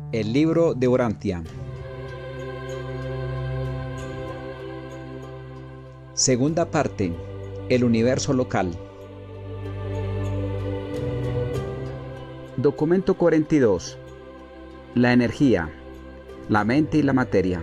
El libro de Urantia. Segunda parte. El universo local. Documento 42. La energía, la mente y la materia.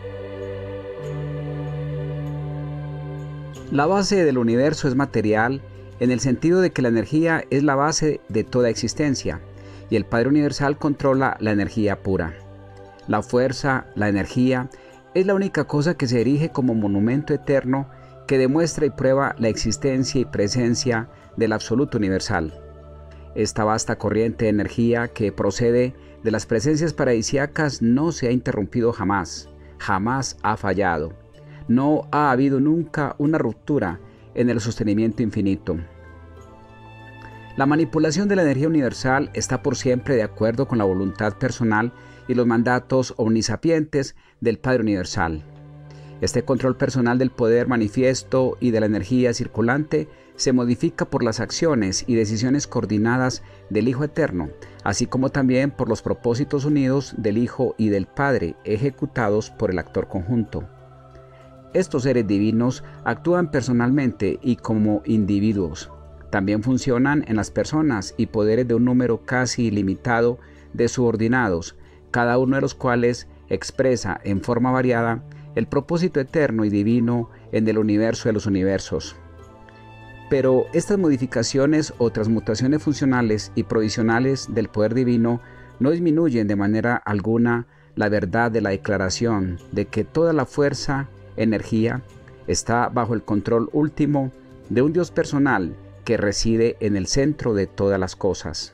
La base del universo es material en el sentido de que la energía es la base de toda existencia y el Padre Universal controla la energía pura. La fuerza, la energía, es la única cosa que se erige como monumento eterno que demuestra y prueba la existencia y presencia del absoluto universal. Esta vasta corriente de energía que procede de las presencias paradisíacas no se ha interrumpido jamás, jamás ha fallado. No ha habido nunca una ruptura en el sostenimiento infinito. La manipulación de la energía universal está por siempre de acuerdo con la voluntad personal y los mandatos omnisapientes del Padre Universal. Este control personal del poder manifiesto y de la energía circulante se modifica por las acciones y decisiones coordinadas del Hijo Eterno, así como también por los propósitos unidos del Hijo y del Padre, ejecutados por el actor conjunto. Estos seres divinos actúan personalmente y como individuos. También funcionan en las personas y poderes de un número casi ilimitado de subordinados, cada uno de los cuales expresa en forma variada el propósito eterno y divino en el universo de los universos. Pero estas modificaciones o transmutaciones funcionales y provisionales del poder divino no disminuyen de manera alguna la verdad de la declaración de que toda la fuerza, energía, está bajo el control último de un Dios personal que reside en el centro de todas las cosas.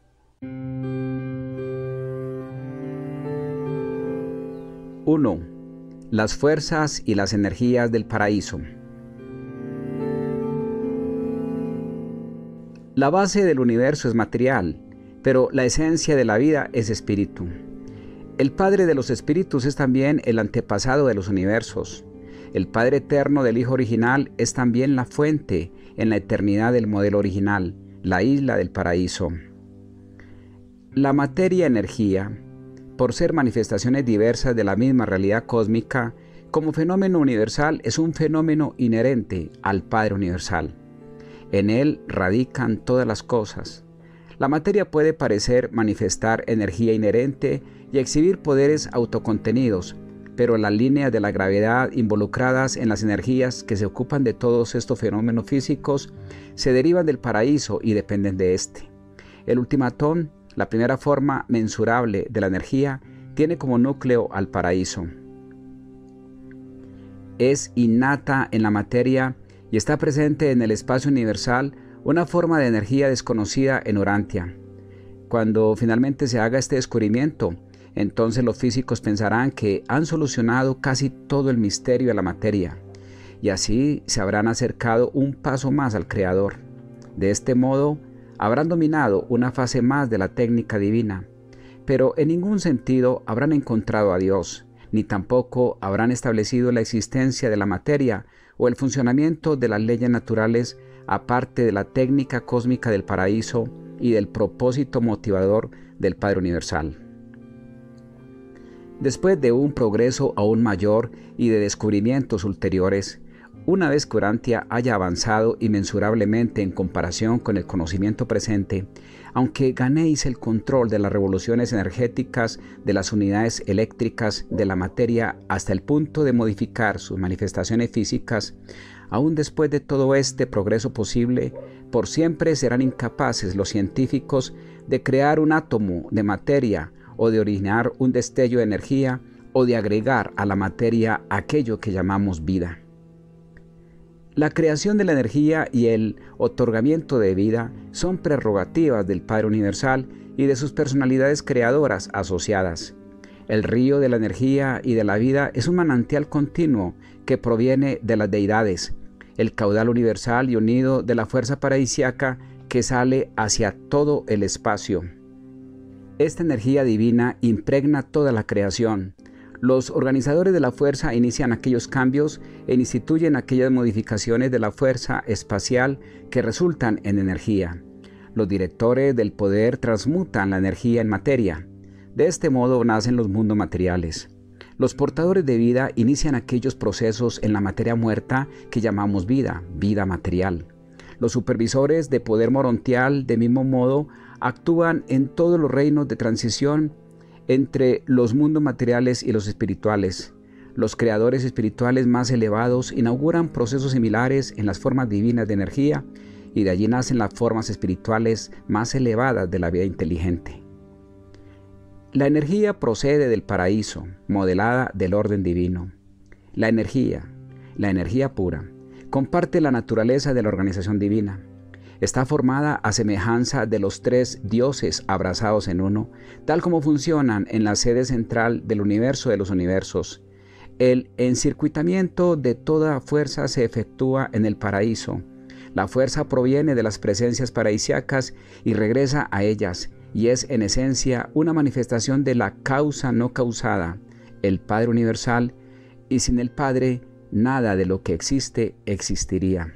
1. Las fuerzas y las energías del paraíso. La base del universo es material, pero la esencia de la vida es espíritu. El Padre de los espíritus es también el antepasado de los universos. El Padre eterno del Hijo original es también la fuente en la eternidad del modelo original, la isla del paraíso. La materia-energía, por ser manifestaciones diversas de la misma realidad cósmica, como fenómeno universal es un fenómeno inherente al Padre Universal. En él radican todas las cosas. La materia puede parecer manifestar energía inherente y exhibir poderes autocontenidos, pero las líneas de la gravedad involucradas en las energías que se ocupan de todos estos fenómenos físicos se derivan del paraíso y dependen de éste. El ultimatón, la primera forma mensurable de la energía, tiene como núcleo al paraíso. Es innata en la materia y está presente en el espacio universal una forma de energía desconocida en Urantia. Cuando finalmente se haga este descubrimiento, entonces los físicos pensarán que han solucionado casi todo el misterio de la materia, y así se habrán acercado un paso más al Creador. De este modo, habrán dominado una fase más de la técnica divina, pero en ningún sentido habrán encontrado a Dios, ni tampoco habrán establecido la existencia de la materia o el funcionamiento de las leyes naturales, aparte de la técnica cósmica del paraíso y del propósito motivador del Padre Universal. Después de un progreso aún mayor y de descubrimientos ulteriores, una vez que Urantia haya avanzado inmensurablemente en comparación con el conocimiento presente, aunque ganéis el control de las revoluciones energéticas de las unidades eléctricas de la materia hasta el punto de modificar sus manifestaciones físicas, aún después de todo este progreso posible, por siempre serán incapaces los científicos de crear un átomo de materia o de originar un destello de energía o de agregar a la materia aquello que llamamos vida. La creación de la energía y el otorgamiento de vida son prerrogativas del Padre Universal y de sus personalidades creadoras asociadas. El río de la energía y de la vida es un manantial continuo que proviene de las deidades, el caudal universal y unido de la fuerza paradisíaca que sale hacia todo el espacio. Esta energía divina impregna toda la creación. Los organizadores de la fuerza inician aquellos cambios e instituyen aquellas modificaciones de la fuerza espacial que resultan en energía. Los directores del poder transmutan la energía en materia. De este modo nacen los mundos materiales. Los portadores de vida inician aquellos procesos en la materia muerta que llamamos vida, vida material. Los supervisores de poder morontial, de mismo modo, actúan en todos los reinos de transición entre los mundos materiales y los espirituales. Los creadores espirituales más elevados inauguran procesos similares en las formas divinas de energía y de allí nacen las formas espirituales más elevadas de la vida inteligente. La energía procede del paraíso, modelada del orden divino. La energía pura, comparte la naturaleza de la organización divina. Está formada a semejanza de los tres dioses abrazados en uno, tal como funcionan en la sede central del universo de los universos. El encircuitamiento de toda fuerza se efectúa en el paraíso. La fuerza proviene de las presencias paradisíacas y regresa a ellas, y es en esencia una manifestación de la causa no causada, el Padre Universal, y sin el Padre nada de lo que existe existiría.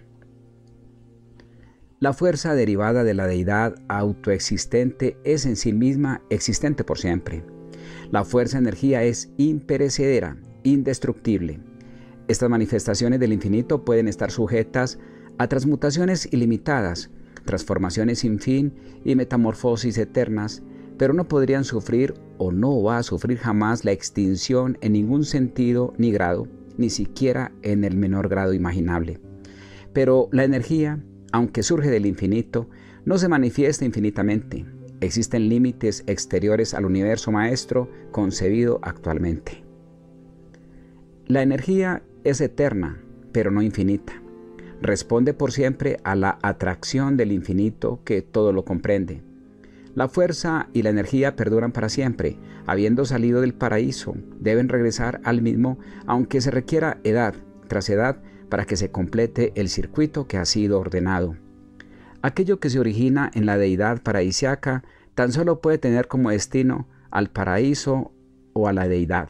La fuerza derivada de la deidad autoexistente es en sí misma existente por siempre. La fuerza energía es imperecedera, indestructible. Estas manifestaciones del infinito pueden estar sujetas a transmutaciones ilimitadas, transformaciones sin fin y metamorfosis eternas, pero no podrían sufrir o no va a sufrir jamás la extinción en ningún sentido ni grado, ni siquiera en el menor grado imaginable. Pero la energía, aunque surge del infinito, no se manifiesta infinitamente. Existen límites exteriores al universo maestro concebido actualmente. La energía es eterna, pero no infinita. Responde por siempre a la atracción del infinito que todo lo comprende. La fuerza y la energía perduran para siempre. Habiendo salido del paraíso, deben regresar al mismo, aunque se requiera edad tras edad para que se complete el circuito que ha sido ordenado. Aquello que se origina en la deidad paradisíaca tan solo puede tener como destino al paraíso o a la deidad.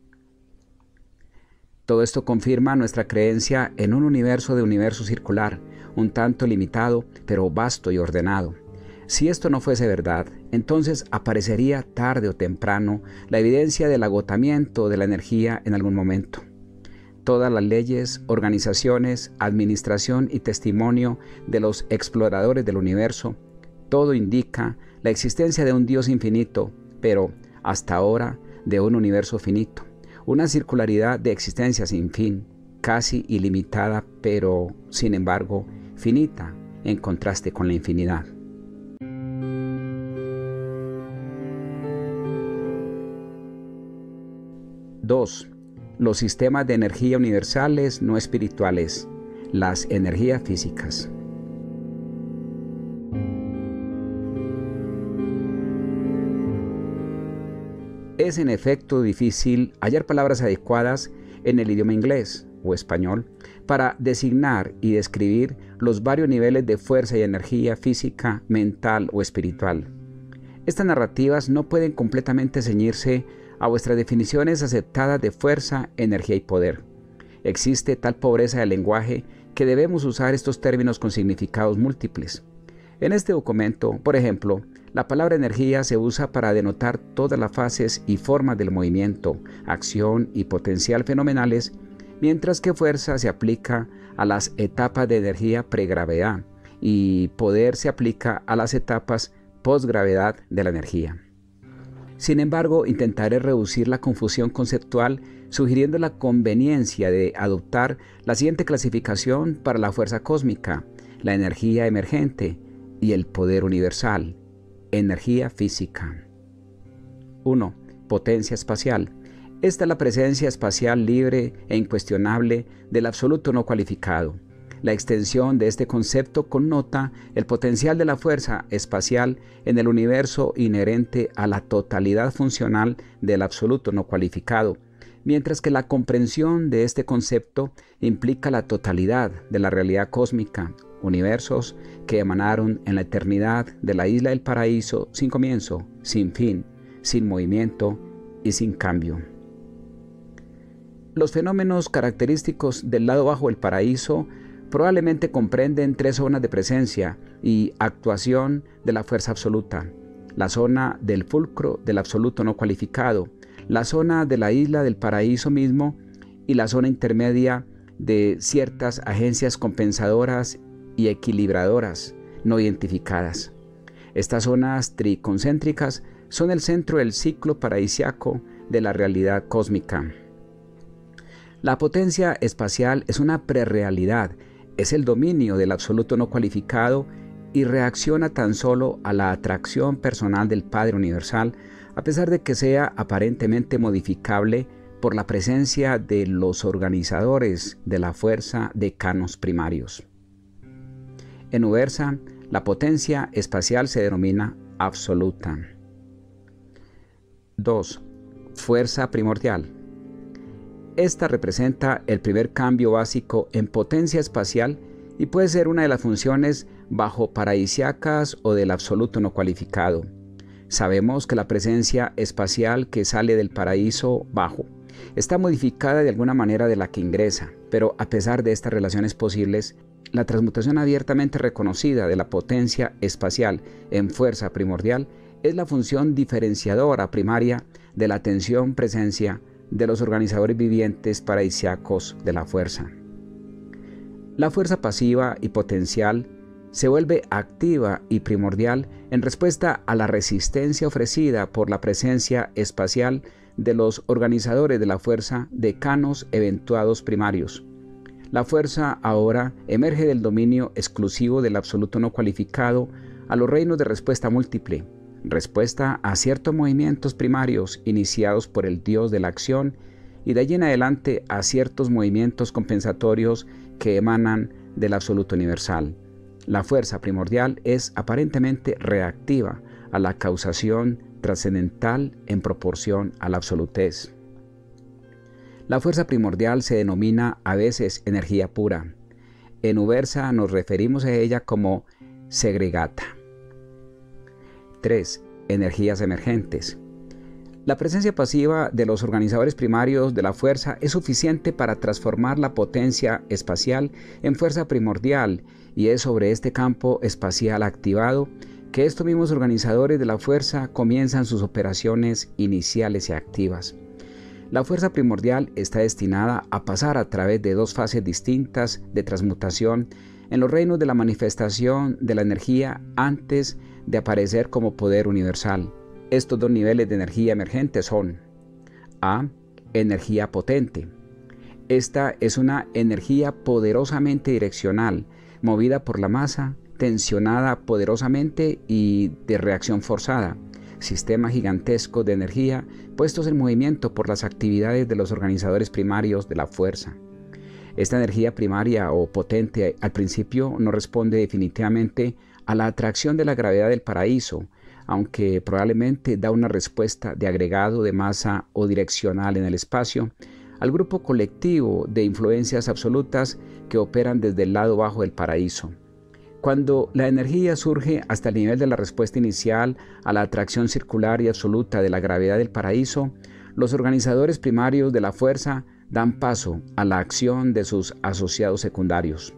Todo esto confirma nuestra creencia en un universo de universo circular, un tanto limitado, pero vasto y ordenado. Si esto no fuese verdad, entonces aparecería tarde o temprano la evidencia del agotamiento de la energía en algún momento. Todas las leyes, organizaciones, administración y testimonio de los exploradores del universo, todo indica la existencia de un Dios infinito, pero hasta ahora de un universo finito. Una circularidad de existencia sin fin, casi ilimitada, pero, sin embargo, finita en contraste con la infinidad. Dos, los sistemas de energía universales no espirituales, las energías físicas. Es en efecto difícil hallar palabras adecuadas en el idioma inglés o español para designar y describir los varios niveles de fuerza y energía física, mental o espiritual. Estas narrativas no pueden completamente ceñirse a vuestras definiciones aceptadas de fuerza, energía y poder. Existe tal pobreza de lenguaje que debemos usar estos términos con significados múltiples. En este documento, por ejemplo, la palabra energía se usa para denotar todas las fases y formas del movimiento, acción y potencial fenomenales, mientras que fuerza se aplica a las etapas de energía pregravedad y poder se aplica a las etapas posgravedad de la energía. Sin embargo, intentaré reducir la confusión conceptual sugiriendo la conveniencia de adoptar la siguiente clasificación para la fuerza cósmica, la energía emergente y el poder universal. Energía física. 1. Potencia espacial. Esta es la presencia espacial libre e incuestionable del absoluto no cualificado. La extensión de este concepto connota el potencial de la fuerza espacial en el universo inherente a la totalidad funcional del absoluto no cualificado, mientras que la comprensión de este concepto implica la totalidad de la realidad cósmica, universos que emanaron en la eternidad de la isla del paraíso sin comienzo, sin fin, sin movimiento y sin cambio. Los fenómenos característicos del lado bajo del paraíso probablemente comprenden 3 zonas de presencia y actuación de la fuerza absoluta. la zona del fulcro del absoluto no cualificado, la zona de la isla del paraíso mismo y la zona intermedia de ciertas agencias compensadoras y equilibradoras no identificadas. Estas zonas triconcéntricas son el centro del ciclo paradisiaco de la realidad cósmica. La potencia espacial es una prerrealidad, es el dominio del absoluto no cualificado y reacciona tan solo a la atracción personal del Padre Universal, a pesar de que sea aparentemente modificable por la presencia de los organizadores de la fuerza de canos primarios. En Ubersa, la potencia espacial se denomina absoluta. 2. Fuerza primordial. Esta representa el primer cambio básico en potencia espacial y puede ser una de las funciones bajo paradisiacas o del absoluto no cualificado. Sabemos que la presencia espacial que sale del paraíso bajo está modificada de alguna manera de la que ingresa, pero a pesar de estas relaciones posibles, la transmutación abiertamente reconocida de la potencia espacial en fuerza primordial es la función diferenciadora primaria de la atención-presencia de los organizadores vivientes paradisiacos de la fuerza. La fuerza pasiva y potencial se vuelve activa y primordial en respuesta a la resistencia ofrecida por la presencia espacial de los organizadores de la fuerza de canos eventuados primarios. La fuerza ahora emerge del dominio exclusivo del absoluto no cualificado a los reinos de respuesta múltiple, respuesta a ciertos movimientos primarios iniciados por el Dios de la acción y de allí en adelante a ciertos movimientos compensatorios que emanan del absoluto universal. La fuerza primordial es aparentemente reactiva a la causación trascendental en proporción a la absolutez. La fuerza primordial se denomina a veces energía pura. En Ubersa nos referimos a ella como segregata. 3. Energías emergentes. La presencia pasiva de los organizadores primarios de la fuerza es suficiente para transformar la potencia espacial en fuerza primordial y es sobre este campo espacial activado que estos mismos organizadores de la fuerza comienzan sus operaciones iniciales y activas. La fuerza primordial está destinada a pasar a través de dos fases distintas de transmutación en los reinos de la manifestación de la energía antes de aparecer como poder universal. Estos dos niveles de energía emergente son: A. Energía potente. Esta es una energía poderosamente direccional, movida por la masa, tensionada poderosamente y de reacción forzada. Sistema gigantesco de energía puestos en movimiento por las actividades de los organizadores primarios de la fuerza. Esta energía primaria o potente al principio no responde definitivamente a la atracción de la gravedad del paraíso, aunque probablemente da una respuesta de agregado de masa o direccional en el espacio al grupo colectivo de influencias absolutas que operan desde el lado bajo del paraíso. Cuando la energía surge hasta el nivel de la respuesta inicial a la atracción circular y absoluta de la gravedad del paraíso, los organizadores primarios de la fuerza dan paso a la acción de sus asociados secundarios.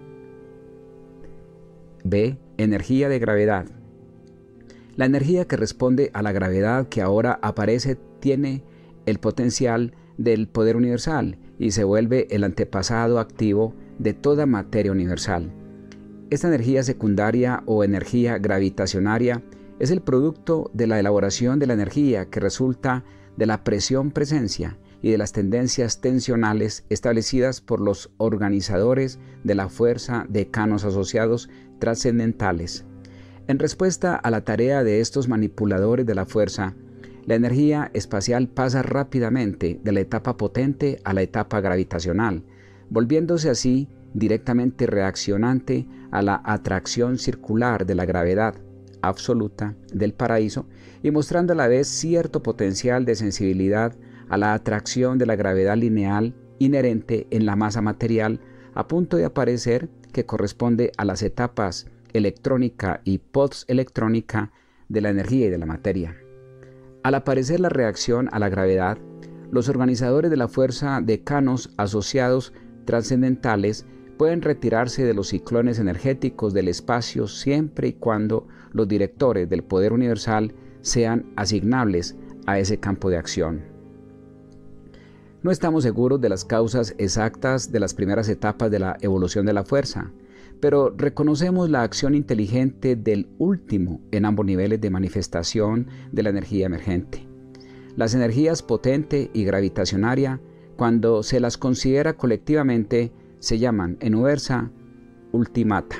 B. Energía de gravedad. La energía que responde a la gravedad que ahora aparece tiene el potencial del poder universal y se vuelve el antepasado activo de toda materia universal. Esta energía secundaria o energía gravitacionaria es el producto de la elaboración de la energía que resulta de la presión-presencia y de las tendencias tensionales establecidas por los organizadores de la fuerza de canos asociados trascendentales. En respuesta a la tarea de estos manipuladores de la fuerza, la energía espacial pasa rápidamente de la etapa potente a la etapa gravitacional, volviéndose así directamente reaccionante a la atracción circular de la gravedad absoluta del paraíso y mostrando a la vez cierto potencial de sensibilidad a la atracción de la gravedad lineal inherente en la masa material a punto de aparecer, que corresponde a las etapas electrónica y postelectrónica de la energía y de la materia. Al aparecer la reacción a la gravedad, los organizadores de la fuerza de canos asociados trascendentales pueden retirarse de los ciclones energéticos del espacio siempre y cuando los directores del poder universal sean asignables a ese campo de acción. No estamos seguros de las causas exactas de las primeras etapas de la evolución de la fuerza, pero reconocemos la acción inteligente del último en ambos niveles de manifestación de la energía emergente. Las energías potente y gravitacionaria, cuando se las considera colectivamente, se llaman en Ubersa ultimata.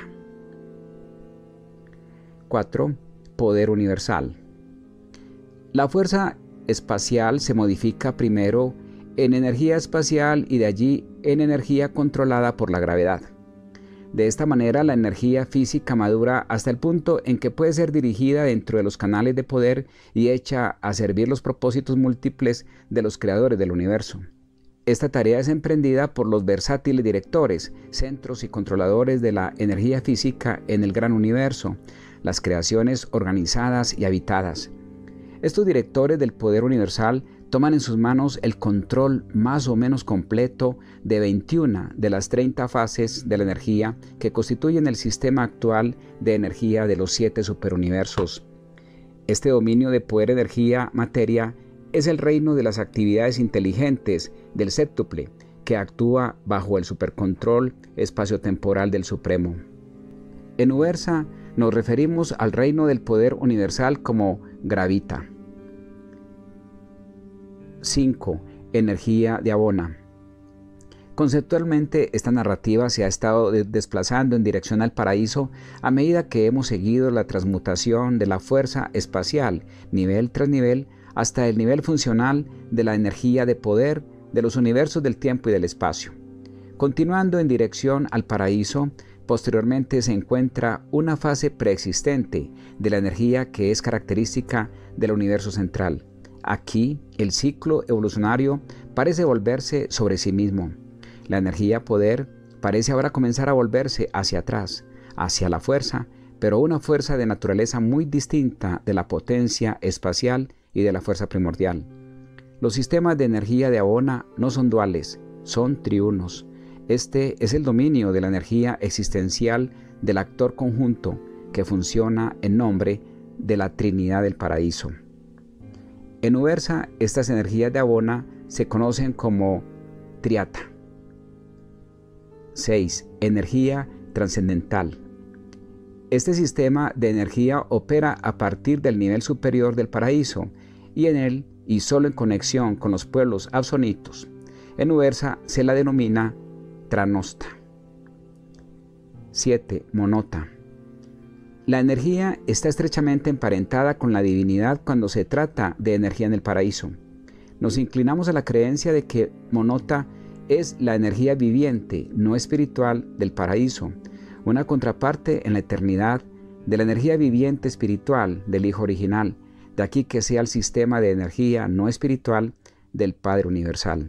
4. Poder universal. La fuerza espacial se modifica primero en energía espacial y de allí en energía controlada por la gravedad. De esta manera, la energía física madura hasta el punto en que puede ser dirigida dentro de los canales de poder y hecha a servir los propósitos múltiples de los creadores del universo. Esta tarea es emprendida por los versátiles directores, centros y controladores de la energía física en el gran universo, las creaciones organizadas y habitadas. Estos directores del poder universal toman en sus manos el control más o menos completo de 21 de las 30 fases de la energía que constituyen el sistema actual de energía de los 7 superuniversos. Este dominio de poder, energía, materia es el reino de las actividades inteligentes del séptuple, que actúa bajo el supercontrol espaciotemporal del Supremo. En Ubersa nos referimos al reino del poder universal como gravita. 5. Energía de Abona. Conceptualmente, esta narrativa se ha estado desplazando en dirección al paraíso a medida que hemos seguido la transmutación de la fuerza espacial, nivel tras nivel, hasta el nivel funcional de la energía de poder de los universos del tiempo y del espacio. Continuando en dirección al paraíso, posteriormente se encuentra una fase preexistente de la energía que es característica del universo central. Aquí, el ciclo evolucionario parece volverse sobre sí mismo. La energía poder parece ahora comenzar a volverse hacia atrás, hacia la fuerza, pero una fuerza de naturaleza muy distinta de la potencia espacial y de la fuerza primordial. Los sistemas de energía de Abona no son duales, son triunos. Este es el dominio de la energía existencial del actor conjunto que funciona en nombre de la Trinidad del Paraíso. En Ubersa, estas energías de Abona se conocen como triata. 6. Energía trascendental. Este sistema de energía opera a partir del nivel superior del paraíso y en él, y solo en conexión con los pueblos absonitos. En Ubersa se la denomina Tranosta. 7. Monota. La energía está estrechamente emparentada con la divinidad cuando se trata de energía en el paraíso. Nos inclinamos a la creencia de que Monota es la energía viviente, no espiritual, del paraíso, una contraparte en la eternidad de la energía viviente espiritual del Hijo original, de aquí que sea el sistema de energía no espiritual del Padre Universal.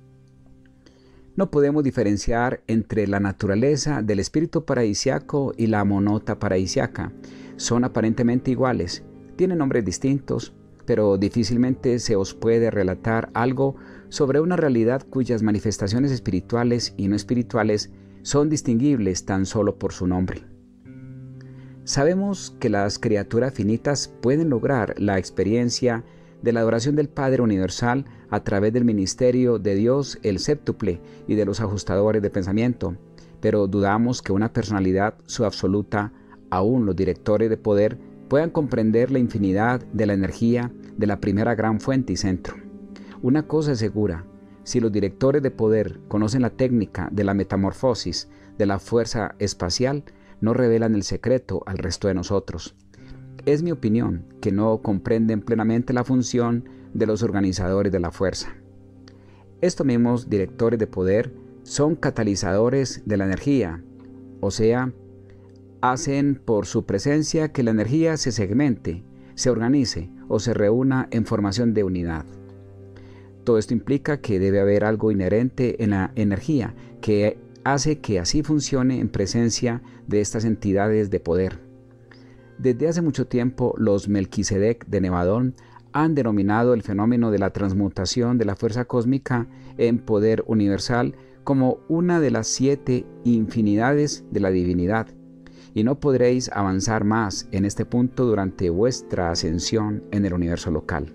No podemos diferenciar entre la naturaleza del espíritu paradisiaco y la monota paradisiaca. Son aparentemente iguales, tienen nombres distintos, pero difícilmente se os puede relatar algo sobre una realidad cuyas manifestaciones espirituales y no espirituales son distinguibles tan solo por su nombre. Sabemos que las criaturas finitas pueden lograr la experiencia de la adoración del Padre Universal a través del ministerio de Dios el séptuple y de los ajustadores de pensamiento, pero dudamos que una personalidad subabsoluta, aún los directores de poder, puedan comprender la infinidad de la energía de la primera gran fuente y centro. Una cosa es segura: si los directores de poder conocen la técnica de la metamorfosis de la fuerza espacial, no revelan el secreto al resto de nosotros. Es mi opinión que no comprenden plenamente la función de los organizadores de la fuerza. Estos mismos directores de poder son catalizadores de la energía, o sea, hacen por su presencia que la energía se segmente, se organice o se reúna en formación de unidad. Todo esto implica que debe haber algo inherente en la energía que hace que así funcione en presencia de estas entidades de poder. Desde hace mucho tiempo, los Melquisedec de Nevadón han denominado el fenómeno de la transmutación de la fuerza cósmica en poder universal como una de las 7 infinidades de la divinidad, y no podréis avanzar más en este punto durante vuestra ascensión en el universo local.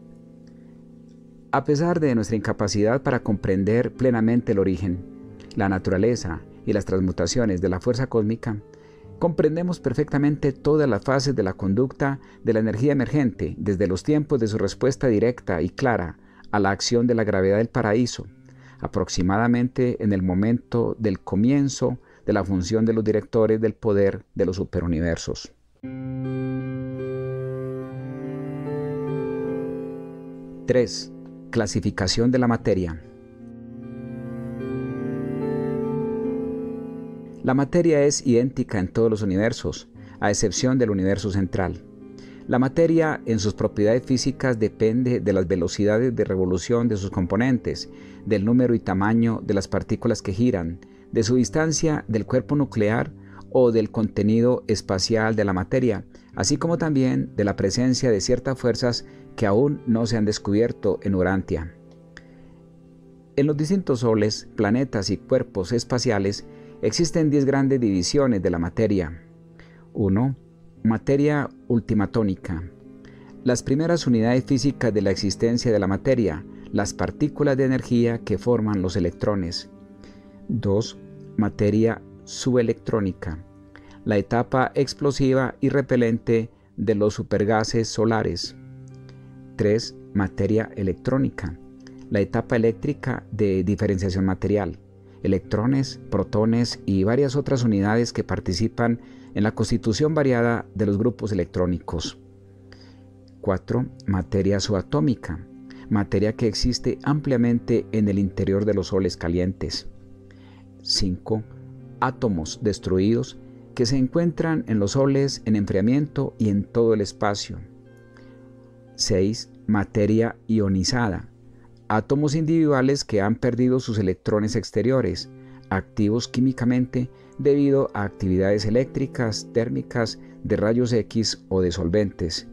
A pesar de nuestra incapacidad para comprender plenamente el origen, la naturaleza y las transmutaciones de la fuerza cósmica, comprendemos perfectamente todas las fases de la conducta de la energía emergente desde los tiempos de su respuesta directa y clara a la acción de la gravedad del paraíso, aproximadamente en el momento del comienzo de la función de los directores del poder de los superuniversos. 3. Clasificación de la materia. La materia es idéntica en todos los universos, a excepción del universo central. La materia en sus propiedades físicas depende de las velocidades de revolución de sus componentes, del número y tamaño de las partículas que giran, de su distancia del cuerpo nuclear o del contenido espacial de la materia, así como también de la presencia de ciertas fuerzas que aún no se han descubierto en Urantia. En los distintos soles, planetas y cuerpos espaciales existen 10 grandes divisiones de la materia. 1. Materia ultimatónica. Las primeras unidades físicas de la existencia de la materia, las partículas de energía que forman los electrones. 2. Materia subelectrónica. La etapa explosiva y repelente de los supergases solares. 3. Materia electrónica. La etapa eléctrica de diferenciación material. Electrones, protones y varias otras unidades que participan en la constitución variada de los grupos electrónicos. 4. Materia subatómica. Materia que existe ampliamente en el interior de los soles calientes. 5. Átomos destruidos que se encuentran en los soles en enfriamiento y en todo el espacio. 6. Materia ionizada. Átomos individuales que han perdido sus electrones exteriores, activos químicamente debido a actividades eléctricas, térmicas, de rayos X o de solventes.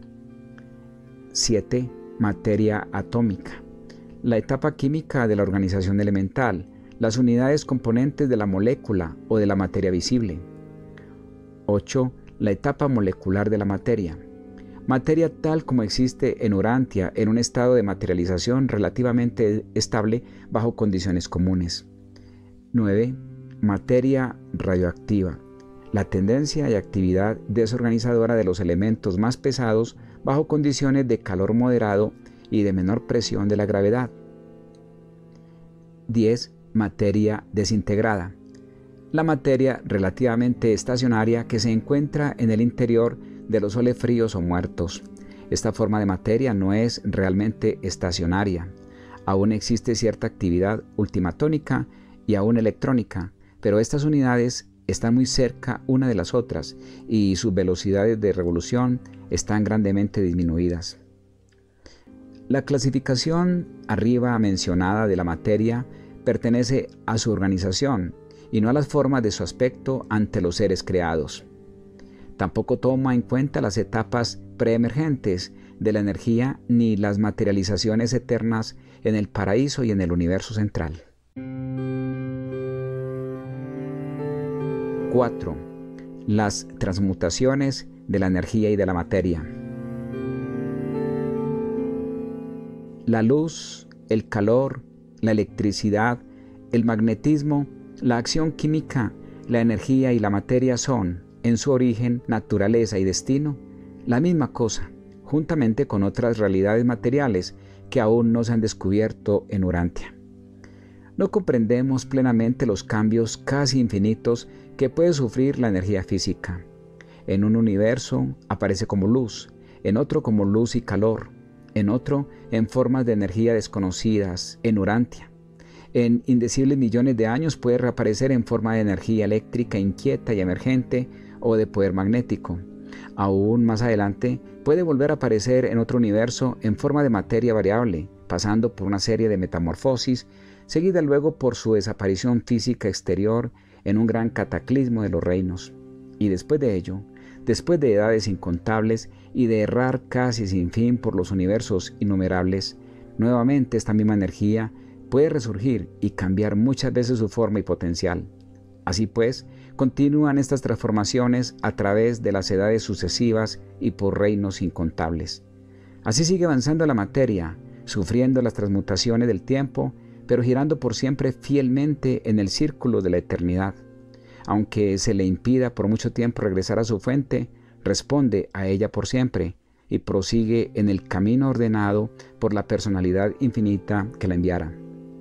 7. Materia atómica. La etapa química de la organización elemental, las unidades componentes de la molécula o de la materia visible. 8. La etapa molecular de la materia. Materia tal como existe en Urantia en un estado de materialización relativamente estable bajo condiciones comunes. 9. Materia radioactiva. La tendencia y actividad desorganizadora de los elementos más pesados bajo condiciones de calor moderado y de menor presión de la gravedad. 10. Materia desintegrada. La materia relativamente estacionaria que se encuentra en el interior de los soles fríos o muertos. Esta forma de materia no es realmente estacionaria. Aún existe cierta actividad ultimatónica y aún electrónica, pero estas unidades están muy cerca una de las otras y sus velocidades de revolución están grandemente disminuidas. La clasificación arriba mencionada de la materia pertenece a su organización y no a las formas de su aspecto ante los seres creados. Tampoco toma en cuenta las etapas preemergentes de la energía ni las materializaciones eternas en el paraíso y en el universo central. 4. Las transmutaciones de la energía y de la materia. La luz, el calor, la electricidad, el magnetismo, la acción química, la energía y la materia son, en su origen, naturaleza y destino, la misma cosa, juntamente con otras realidades materiales que aún no se han descubierto en Urantia. No comprendemos plenamente los cambios casi infinitos que puede sufrir la energía física. En un universo aparece como luz, en otro como luz y calor, en otro en formas de energía desconocidas en Urantia. En indecibles millones de años puede reaparecer en forma de energía eléctrica inquieta y emergente o de poder magnético. Aún más adelante puede volver a aparecer en otro universo en forma de materia variable, pasando por una serie de metamorfosis, seguida luego por su desaparición física exterior en un gran cataclismo de los reinos. Y después de ello, después de edades incontables y de errar casi sin fin por los universos innumerables, nuevamente esta misma energía puede resurgir y cambiar muchas veces su forma y potencial. Así pues, Continúan estas transformaciones a través de las edades sucesivas y por reinos incontables. Así sigue avanzando la materia, sufriendo las transmutaciones del tiempo, pero girando por siempre fielmente en el círculo de la eternidad. Aunque se le impida por mucho tiempo regresar a su fuente, responde a ella por siempre y prosigue en el camino ordenado por la personalidad infinita que la enviara.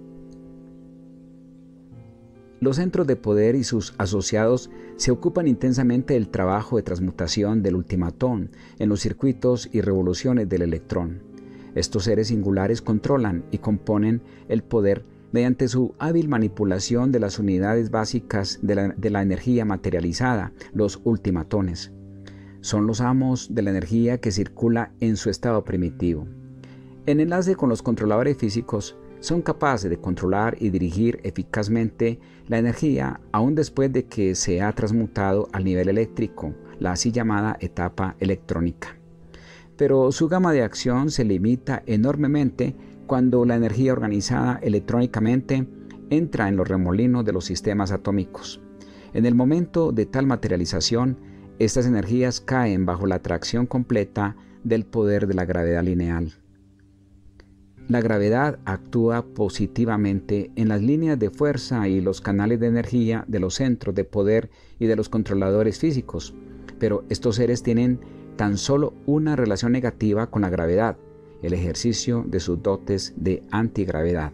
Los centros de poder y sus asociados se ocupan intensamente del trabajo de transmutación del ultimatón en los circuitos y revoluciones del electrón. Estos seres singulares controlan y componen el poder mediante su hábil manipulación de las unidades básicas de la energía materializada, los ultimatones. Son los amos de la energía que circula en su estado primitivo. En enlace con los controladores físicos, son capaces de controlar y dirigir eficazmente la energía aún después de que se ha transmutado al nivel eléctrico, la así llamada etapa electrónica. Pero su gama de acción se limita enormemente cuando la energía organizada electrónicamente entra en los remolinos de los sistemas atómicos. En el momento de tal materialización, estas energías caen bajo la atracción completa del poder de la gravedad lineal. La gravedad actúa positivamente en las líneas de fuerza y los canales de energía de los centros de poder y de los controladores físicos, pero estos seres tienen tan solo una relación negativa con la gravedad, el ejercicio de sus dotes de antigravedad.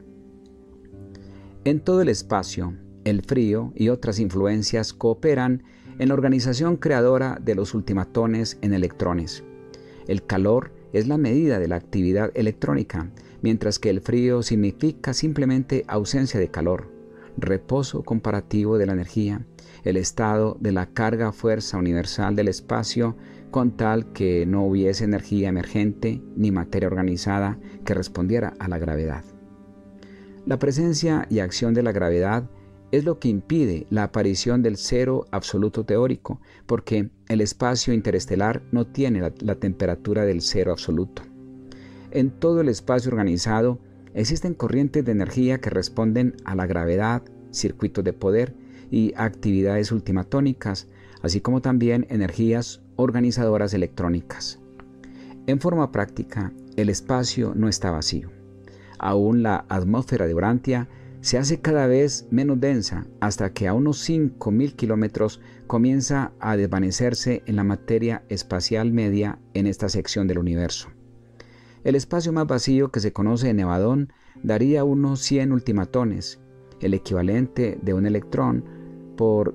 En todo el espacio, el frío y otras influencias cooperan en la organización creadora de los ultimatones en electrones. El calor es la medida de la actividad electrónica, mientras que el frío significa simplemente ausencia de calor, reposo comparativo de la energía, el estado de la carga fuerza universal del espacio con tal que no hubiese energía emergente ni materia organizada que respondiera a la gravedad. La presencia y acción de la gravedad es lo que impide la aparición del cero absoluto teórico, porque el espacio interestelar no tiene la temperatura del cero absoluto. En todo el espacio organizado existen corrientes de energía que responden a la gravedad, circuitos de poder y actividades ultimatónicas, así como también energías organizadoras electrónicas. En forma práctica, el espacio no está vacío. Aún la atmósfera de Urantia se hace cada vez menos densa hasta que a unos 5.000 kilómetros comienza a desvanecerse en la materia espacial media en esta sección del universo. El espacio más vacío que se conoce en Nevadón daría unos 100 ultimatones, el equivalente de un electrón por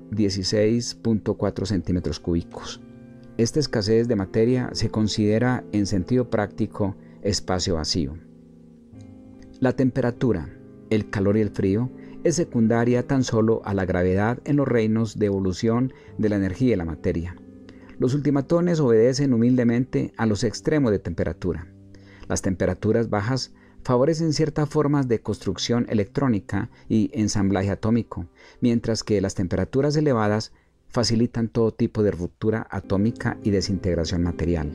16.4 centímetros cúbicos. Esta escasez de materia se considera en sentido práctico espacio vacío. La temperatura, el calor y el frío es secundaria tan solo a la gravedad en los reinos de evolución de la energía y la materia. Los ultimatones obedecen humildemente a los extremos de temperatura. Las temperaturas bajas favorecen ciertas formas de construcción electrónica y ensamblaje atómico, mientras que las temperaturas elevadas facilitan todo tipo de ruptura atómica y desintegración material.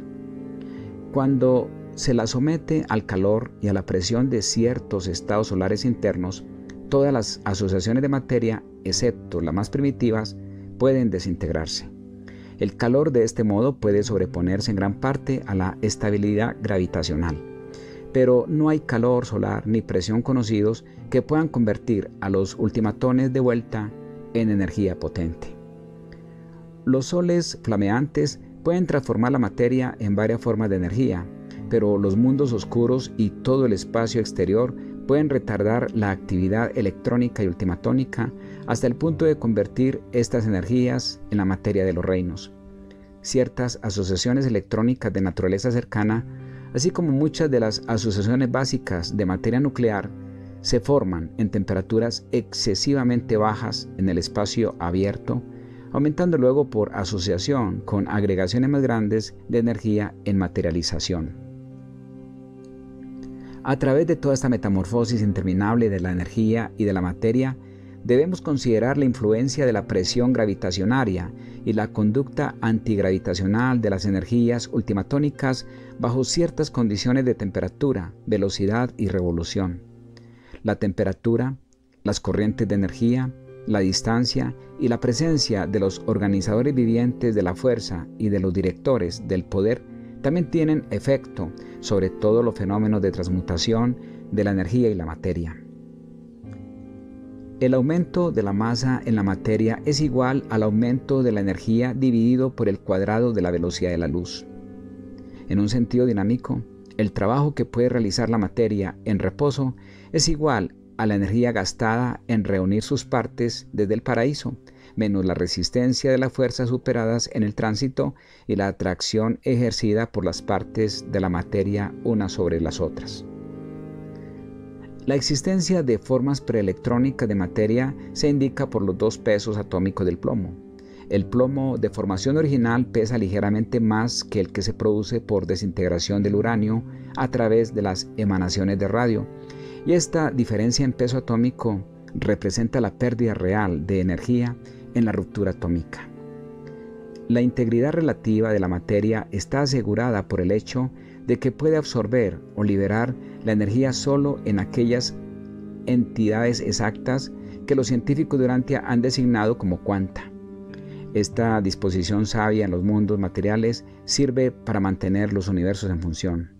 Cuando se la somete al calor y a la presión de ciertos estados solares internos, todas las asociaciones de materia, excepto las más primitivas, pueden desintegrarse. El calor de este modo puede sobreponerse en gran parte a la estabilidad gravitacional, pero no hay calor solar ni presión conocidos que puedan convertir a los ultimatones de vuelta en energía potente. Los soles flameantes pueden transformar la materia en varias formas de energía, pero los mundos oscuros y todo el espacio exterior pueden retardar la actividad electrónica y ultimatónica hasta el punto de convertir estas energías en la materia de los reinos. Ciertas asociaciones electrónicas de naturaleza cercana, así como muchas de las asociaciones básicas de materia nuclear, se forman en temperaturas excesivamente bajas en el espacio abierto, aumentando luego por asociación con agregaciones más grandes de energía en materialización. A través de toda esta metamorfosis interminable de la energía y de la materia, debemos considerar la influencia de la presión gravitacionaria y la conducta antigravitacional de las energías ultimatónicas bajo ciertas condiciones de temperatura, velocidad y revolución. La temperatura, las corrientes de energía la distancia y la presencia de los organizadores vivientes de la fuerza y de los directores del poder también tienen efecto sobre todos los fenómenos de transmutación de la energía y la materia. El aumento de la masa en la materia es igual al aumento de la energía dividido por el cuadrado de la velocidad de la luz. En un sentido dinámico, el trabajo que puede realizar la materia en reposo es igual a la energía gastada en reunir sus partes desde el paraíso, menos la resistencia de las fuerzas superadas en el tránsito y la atracción ejercida por las partes de la materia unas sobre las otras. La existencia de formas preelectrónicas de materia se indica por los 2 pesos atómicos del plomo. El plomo de formación original pesa ligeramente más que el que se produce por desintegración del uranio a través de las emanaciones de radio, y esta diferencia en peso atómico representa la pérdida real de energía en la ruptura atómica. La integridad relativa de la materia está asegurada por el hecho de que puede absorber o liberar la energía solo en aquellas entidades exactas que los científicos de Urantia han designado como cuanta. Esta disposición sabia en los mundos materiales sirve para mantener los universos en función.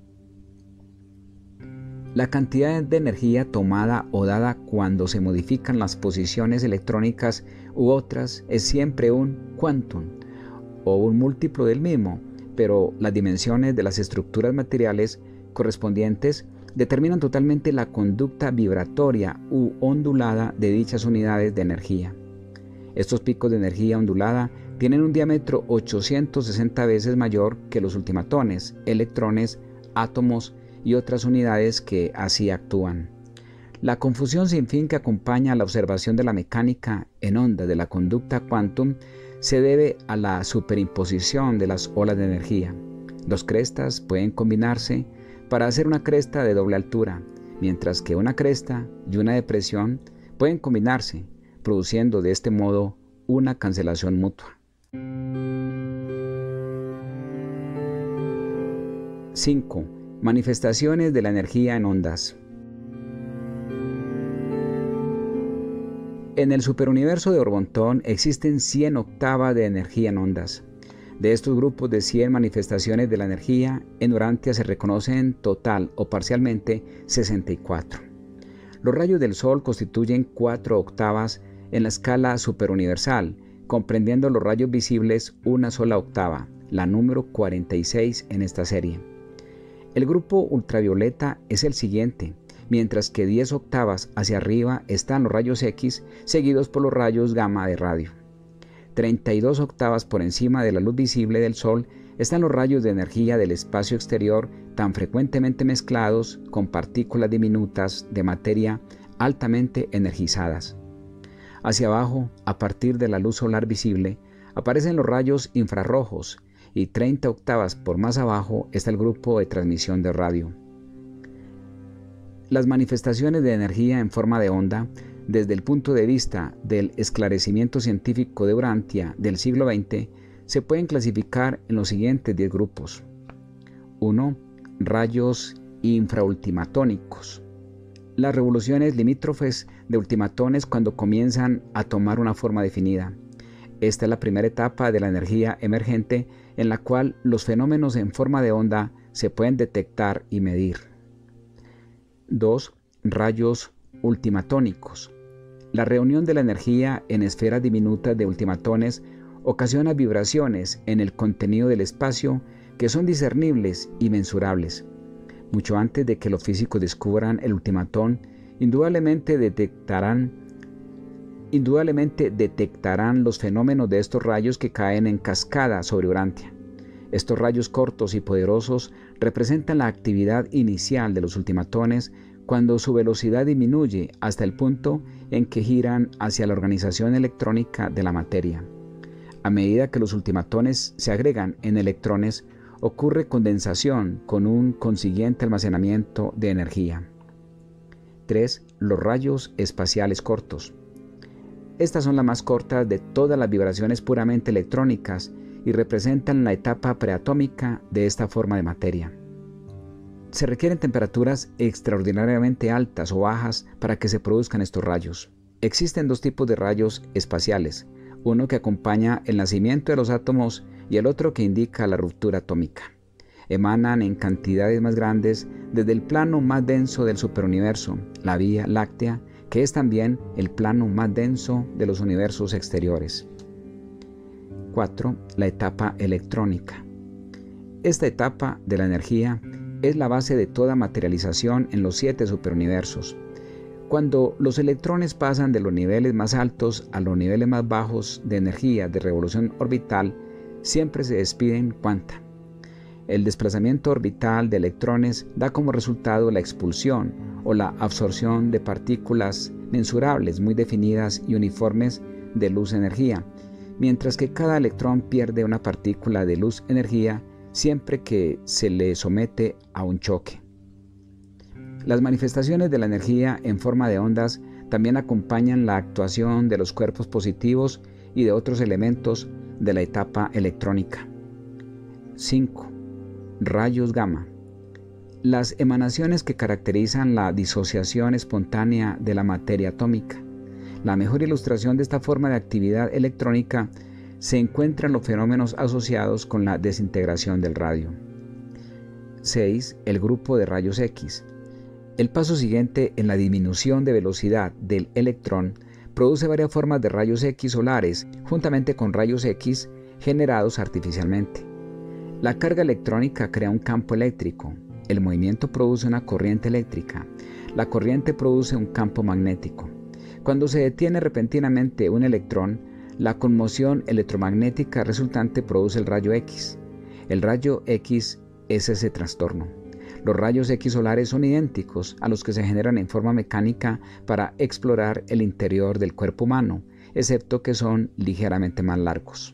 La cantidad de energía tomada o dada cuando se modifican las posiciones electrónicas u otras es siempre un quantum o un múltiplo del mismo, pero las dimensiones de las estructuras materiales correspondientes determinan totalmente la conducta vibratoria u ondulada de dichas unidades de energía. Estos picos de energía ondulada tienen un diámetro 860 veces mayor que los ultimatones, electrones, átomos y otras unidades que así actúan. La confusión sin fin que acompaña a la observación de la mecánica en onda de la conducta quantum se debe a la superimposición de las olas de energía. Dos crestas pueden combinarse para hacer una cresta de doble altura, mientras que una cresta y una depresión pueden combinarse, produciendo de este modo una cancelación mutua. 5. Manifestaciones de la energía en ondas. En el superuniverso de Orbontón existen 100 octavas de energía en ondas. De estos grupos de 100 manifestaciones de la energía, en Urantia se reconocen total o parcialmente 64. Los rayos del Sol constituyen 4 octavas en la escala superuniversal, comprendiendo los rayos visibles una sola octava, la número 46 en esta serie. El grupo ultravioleta es el siguiente, mientras que 10 octavas hacia arriba están los rayos X, seguidos por los rayos gamma de radio. 32 octavas por encima de la luz visible del Sol están los rayos de energía del espacio exterior tan frecuentemente mezclados con partículas diminutas de materia altamente energizadas. Hacia abajo, a partir de la luz solar visible, aparecen los rayos infrarrojos y 30 octavas por más abajo está el grupo de transmisión de radio. Las manifestaciones de energía en forma de onda, desde el punto de vista del esclarecimiento científico de Urantia del siglo XX, se pueden clasificar en los siguientes 10 grupos. 1. Rayos infraultimatónicos. Las revoluciones limítrofes de ultimatones cuando comienzan a tomar una forma definida. Esta es la primera etapa de la energía emergente en la cual los fenómenos en forma de onda se pueden detectar y medir. 2. Rayos ultimatónicos. La reunión de la energía en esferas diminutas de ultimatones ocasiona vibraciones en el contenido del espacio que son discernibles y mensurables. Mucho antes de que los físicos descubran el ultimatón, indudablemente detectarán los fenómenos de estos rayos que caen en cascada sobre Urantia. Estos rayos cortos y poderosos representan la actividad inicial de los ultimatones cuando su velocidad disminuye hasta el punto en que giran hacia la organización electrónica de la materia. A medida que los ultimatones se agregan en electrones, ocurre condensación con un consiguiente almacenamiento de energía. 3. Los rayos espaciales cortos. Estas son las más cortas de todas las vibraciones puramente electrónicas y representan la etapa preatómica de esta forma de materia. Se requieren temperaturas extraordinariamente altas o bajas para que se produzcan estos rayos. Existen dos tipos de rayos espaciales, uno que acompaña el nacimiento de los átomos y el otro que indica la ruptura atómica. Emanan en cantidades más grandes desde el plano más denso del superuniverso, la Vía Láctea, que es también el plano más denso de los universos exteriores. 4. La etapa electrónica. Esta etapa de la energía es la base de toda materialización en los 7 superuniversos. Cuando los electrones pasan de los niveles más altos a los niveles más bajos de energía de revolución orbital, siempre se despiden cuanta. El desplazamiento orbital de electrones da como resultado la expulsión o la absorción de partículas mensurables muy definidas y uniformes de luz-energía, mientras que cada electrón pierde una partícula de luz-energía siempre que se le somete a un choque. Las manifestaciones de la energía en forma de ondas también acompañan la actuación de los cuerpos positivos y de otros elementos de la etapa electrónica. 5. Rayos gamma. Las emanaciones que caracterizan la disociación espontánea de la materia atómica. La mejor ilustración de esta forma de actividad electrónica se encuentra en los fenómenos asociados con la desintegración del radio. 6. El grupo de rayos X. El paso siguiente en la disminución de velocidad del electrón produce varias formas de rayos X solares, juntamente con rayos X generados artificialmente. La carga electrónica crea un campo eléctrico, el movimiento produce una corriente eléctrica, la corriente produce un campo magnético. Cuando se detiene repentinamente un electrón, la conmoción electromagnética resultante produce el rayo X. El rayo X es ese trastorno. Los rayos X solares son idénticos a los que se generan en forma mecánica para explorar el interior del cuerpo humano, excepto que son ligeramente más largos.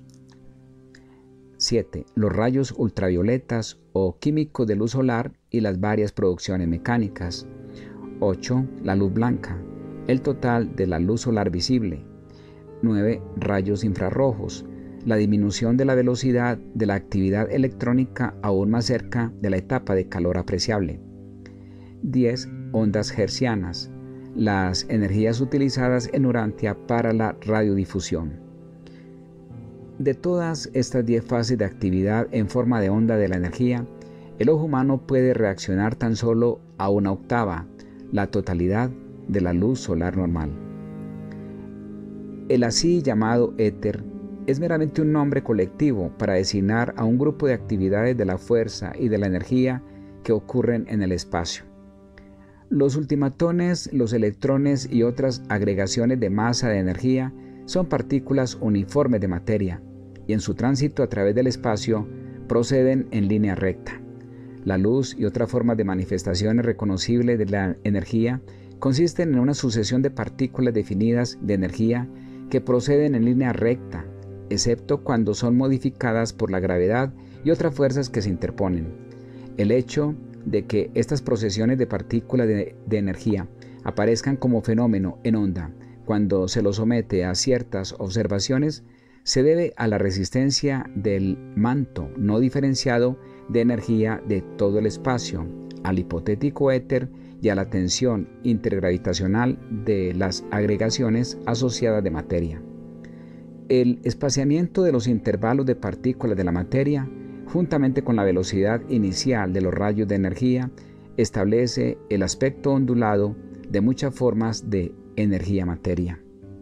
7. Los rayos ultravioletas o químicos de luz solar y las varias producciones mecánicas. 8. La luz blanca, el total de la luz solar visible. 9. Rayos infrarrojos, la disminución de la velocidad de la actividad electrónica aún más cerca de la etapa de calor apreciable. 10. Ondas hertzianas, las energías utilizadas en Urantia para la radiodifusión. De todas estas 10 fases de actividad en forma de onda de la energía, el ojo humano puede reaccionar tan solo a una octava, la totalidad de la luz solar normal. El así llamado éter es meramente un nombre colectivo para designar a un grupo de actividades de la fuerza y de la energía que ocurren en el espacio. Los ultimatones, los electrones y otras agregaciones de masa de energía son partículas uniformes de materia y en su tránsito a través del espacio proceden en línea recta. La luz y otras formas de manifestaciones reconocibles de la energía consisten en una sucesión de partículas definidas de energía que proceden en línea recta, excepto cuando son modificadas por la gravedad y otras fuerzas que se interponen. El hecho de que estas procesiones de partículas de energía aparezcan como fenómeno en onda cuando se lo somete a ciertas observaciones se debe a la resistencia del manto no diferenciado de energía de todo el espacio, al hipotético éter y a la tensión intergravitacional de las agregaciones asociadas de materia. El espaciamiento de los intervalos de partículas de la materia, juntamente con la velocidad inicial de los rayos de energía, establece el aspecto ondulado de muchas formas de energía-materia.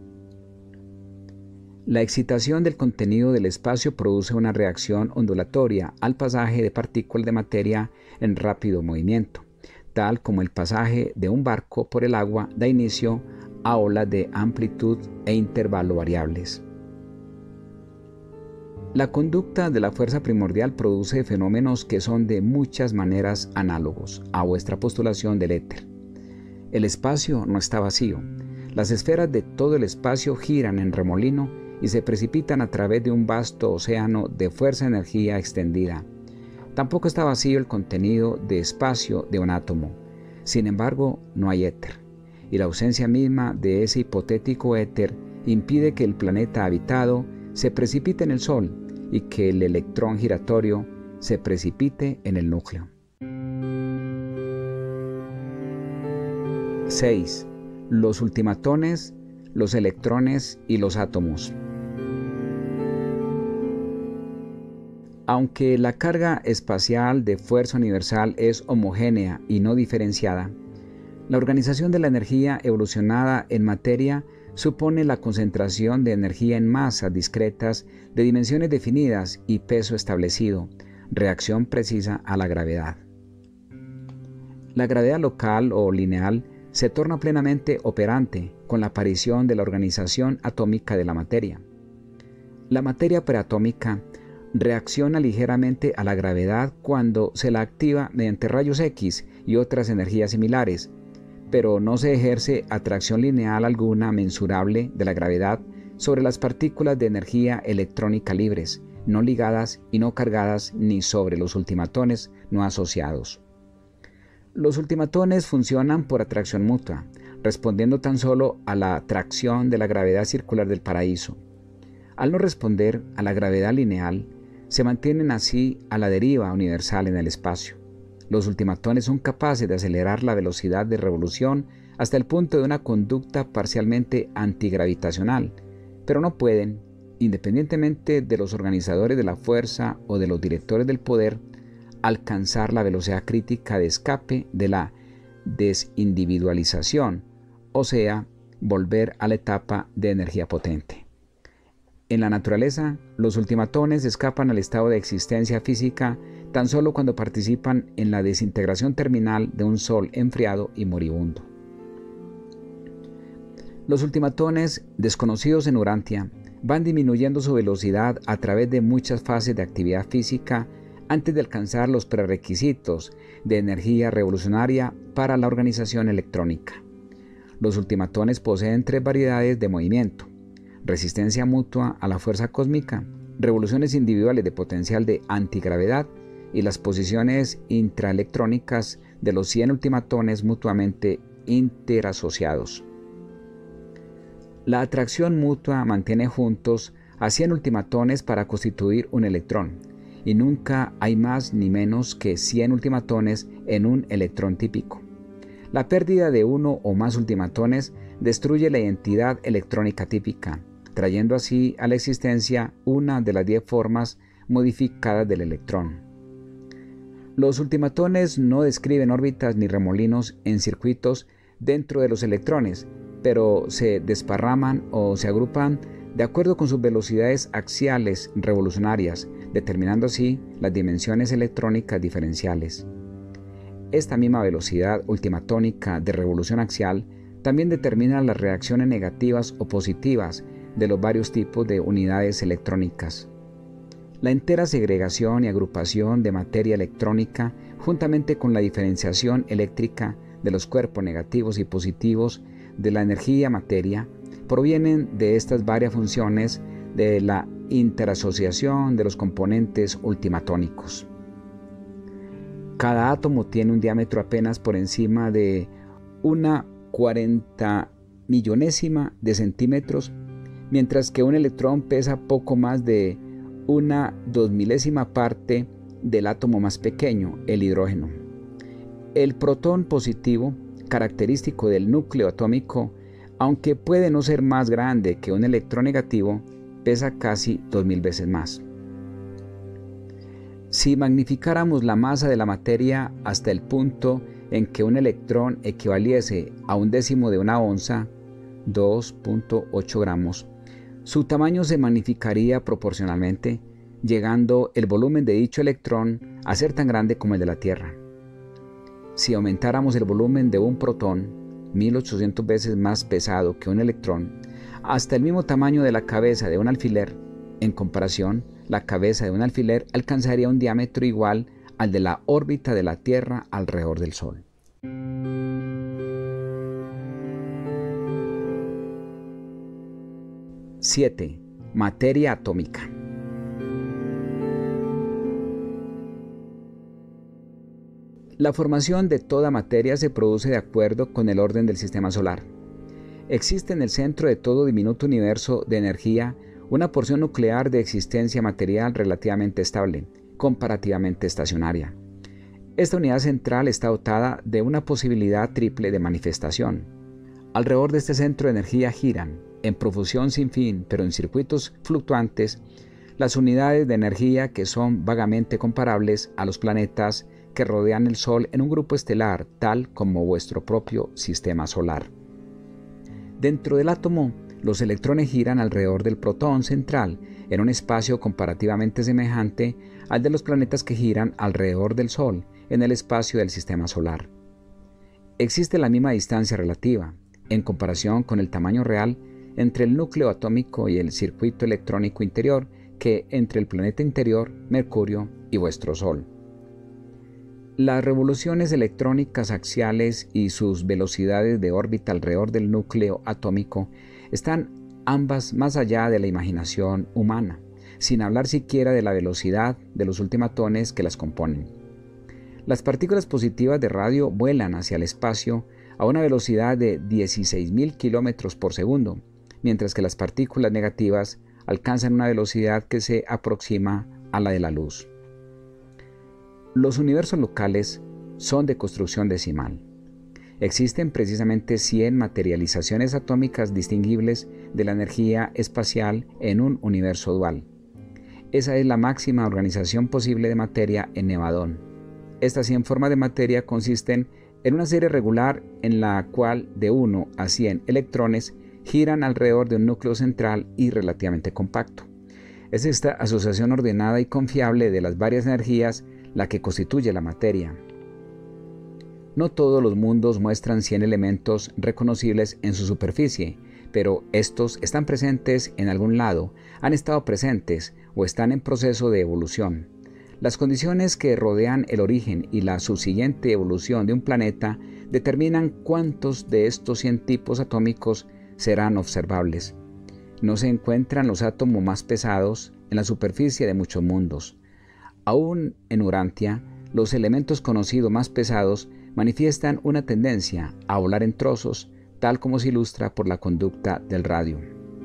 La excitación del contenido del espacio produce una reacción ondulatoria al pasaje de partículas de materia en rápido movimiento, tal como el pasaje de un barco por el agua da inicio a olas de amplitud e intervalo variables. La conducta de la fuerza primordial produce fenómenos que son de muchas maneras análogos a vuestra postulación del éter. El espacio no está vacío. Las esferas de todo el espacio giran en remolino y se precipitan a través de un vasto océano de fuerza-energía extendida. Tampoco está vacío el contenido de espacio de un átomo. Sin embargo, no hay éter, y la ausencia misma de ese hipotético éter impide que el planeta habitado se precipite en el Sol y que el electrón giratorio se precipite en el núcleo. 6. Los ultimatones, los electrones y los átomos. Aunque la carga espacial de fuerza universal es homogénea y no diferenciada, la organización de la energía evolucionada en materia supone la concentración de energía en masas discretas de dimensiones definidas y peso establecido, reacción precisa a la gravedad. La gravedad local o lineal se torna plenamente operante con la aparición de la organización atómica de la materia. La materia preatómica reacciona ligeramente a la gravedad cuando se la activa mediante rayos X y otras energías similares, pero no se ejerce atracción lineal alguna mensurable de la gravedad sobre las partículas de energía electrónica libres, no ligadas y no cargadas, ni sobre los ultimatones no asociados. Los ultimatones funcionan por atracción mutua, respondiendo tan solo a la atracción de la gravedad circular del paraíso. Al no responder a la gravedad lineal, se mantienen así a la deriva universal en el espacio. Los ultimatones son capaces de acelerar la velocidad de revolución hasta el punto de una conducta parcialmente antigravitacional, pero no pueden, independientemente de los organizadores de la fuerza o de los directores del poder, alcanzar la velocidad crítica de escape de la desindividualización, o sea, volver a la etapa de energía potente. En la naturaleza, los ultimatones escapan al estado de existencia física tan solo cuando participan en la desintegración terminal de un sol enfriado y moribundo. Los ultimatones, desconocidos en Urantia, van disminuyendo su velocidad a través de muchas fases de actividad física antes de alcanzar los prerequisitos de energía revolucionaria para la organización electrónica. Los ultimatones poseen tres variedades de movimiento: resistencia mutua a la fuerza cósmica, revoluciones individuales de potencial de antigravedad y las posiciones intraelectrónicas de los 100 ultimatones mutuamente interasociados. La atracción mutua mantiene juntos a 100 ultimatones para constituir un electrón, y nunca hay más ni menos que 100 ultimatones en un electrón típico. La pérdida de uno o más ultimatones destruye la identidad electrónica típica, trayendo así a la existencia una de las 10 formas modificadas del electrón. Los ultimatones no describen órbitas ni remolinos en circuitos dentro de los electrones, pero se desparraman o se agrupan de acuerdo con sus velocidades axiales revolucionarias, determinando así las dimensiones electrónicas diferenciales. Esta misma velocidad ultimatónica de revolución axial también determina las reacciones negativas o positivas de los varios tipos de unidades electrónicas. La entera segregación y agrupación de materia electrónica, juntamente con la diferenciación eléctrica de los cuerpos negativos y positivos de la energía materia, provienen de estas varias funciones de la interasociación de los componentes ultimatónicos. Cada átomo tiene un diámetro apenas por encima de una 40 millonésima de centímetros, mientras que un electrón pesa poco más de una 2000ª parte del átomo más pequeño, el hidrógeno. El protón positivo, característico del núcleo atómico, aunque puede no ser más grande que un electrón negativo, pesa casi 2000 veces más. Si magnificáramos la masa de la materia hasta el punto en que un electrón equivaliese a 1/10 de una onza, 2.8 gramos, su tamaño se magnificaría proporcionalmente, llegando el volumen de dicho electrón a ser tan grande como el de la Tierra. Si aumentáramos el volumen de un protón, 1800 veces más pesado que un electrón, hasta el mismo tamaño de la cabeza de un alfiler, en comparación, la cabeza de un alfiler alcanzaría un diámetro igual al de la órbita de la Tierra alrededor del Sol. ¡7! Materia atómica. La formación de toda materia se produce de acuerdo con el orden del sistema solar. Existe en el centro de todo diminuto universo de energía una porción nuclear de existencia material relativamente estable, comparativamente estacionaria. Esta unidad central está dotada de una posibilidad triple de manifestación. Alrededor de este centro de energía giran, en profusión sin fin, pero en circuitos fluctuantes, las unidades de energía que son vagamente comparables a los planetas que rodean el Sol en un grupo estelar, tal como vuestro propio sistema solar. Dentro del átomo, los electrones giran alrededor del protón central, en un espacio comparativamente semejante al de los planetas que giran alrededor del Sol, en el espacio del sistema solar. Existe la misma distancia relativa, en comparación con el tamaño real, entre el núcleo atómico y el circuito electrónico interior que entre el planeta interior, Mercurio, y vuestro Sol. Las revoluciones electrónicas axiales y sus velocidades de órbita alrededor del núcleo atómico están ambas más allá de la imaginación humana, sin hablar siquiera de la velocidad de los ultimatones que las componen. Las partículas positivas de radio vuelan hacia el espacio a una velocidad de 16.000 km por segundo, mientras que las partículas negativas alcanzan una velocidad que se aproxima a la de la luz. Los universos locales son de construcción decimal. Existen precisamente 100 materializaciones atómicas distinguibles de la energía espacial en un universo dual. Esa es la máxima organización posible de materia en Nevadón. Estas 100 formas de materia consisten en una serie regular en la cual de 1 a 100 electrones giran alrededor de un núcleo central y relativamente compacto. Es esta asociación ordenada y confiable de las varias energías la que constituye la materia. No todos los mundos muestran 100 elementos reconocibles en su superficie, pero estos están presentes en algún lado, han estado presentes o están en proceso de evolución. Las condiciones que rodean el origen y la subsiguiente evolución de un planeta determinan cuántos de estos 100 tipos atómicos serán observables. No se encuentran los átomos más pesados en la superficie de muchos mundos. Aún en Urantia, los elementos conocidos más pesados manifiestan una tendencia a volar en trozos, tal como se ilustra por la conducta del radio.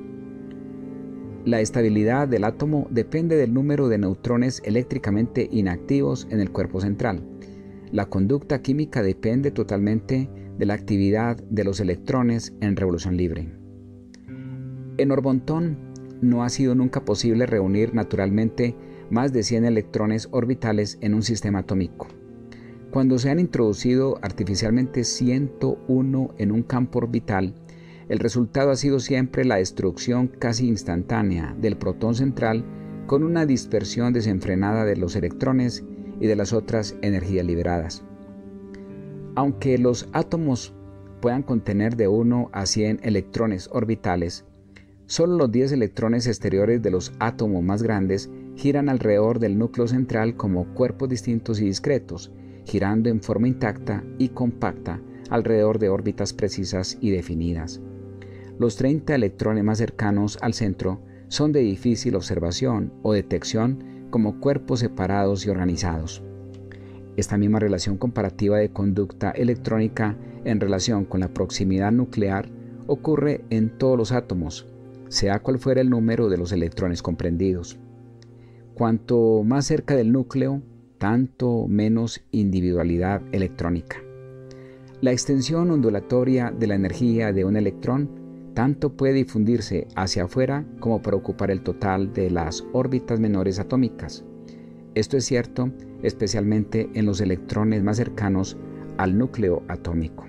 La estabilidad del átomo depende del número de neutrones eléctricamente inactivos en el cuerpo central. La conducta química depende totalmente de la actividad de los electrones en revolución libre. En Orbontón no ha sido nunca posible reunir naturalmente más de 100 electrones orbitales en un sistema atómico. Cuando se han introducido artificialmente 101 en un campo orbital, el resultado ha sido siempre la destrucción casi instantánea del protón central con una dispersión desenfrenada de los electrones y de las otras energías liberadas. Aunque los átomos puedan contener de 1 a 100 electrones orbitales, solo los 10 electrones exteriores de los átomos más grandes giran alrededor del núcleo central como cuerpos distintos y discretos, girando en forma intacta y compacta alrededor de órbitas precisas y definidas. Los 30 electrones más cercanos al centro son de difícil observación o detección como cuerpos separados y organizados. Esta misma relación comparativa de conducta electrónica en relación con la proximidad nuclear ocurre en todos los átomos, sea cual fuera el número de los electrones comprendidos. Cuanto más cerca del núcleo, tanto menos individualidad electrónica. La extensión ondulatoria de la energía de un electrón tanto puede difundirse hacia afuera como para ocupar el total de las órbitas menores atómicas. Esto es cierto especialmente en los electrones más cercanos al núcleo atómico.